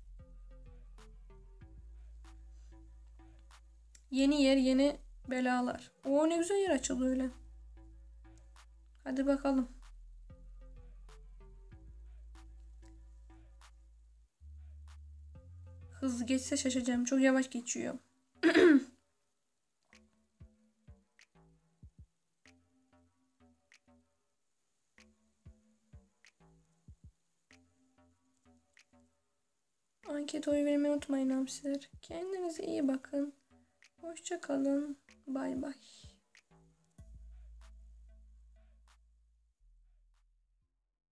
Yeni yer yeni belalar. Oo ne güzel yer açıldı öyle. Hadi bakalım. Hızlı geçse şaşacağım. Çok yavaş geçiyor. ankete oy vermeyi unutmayın hamsiler. Kendinize iyi bakın. Hoşça kalın. Bay bay.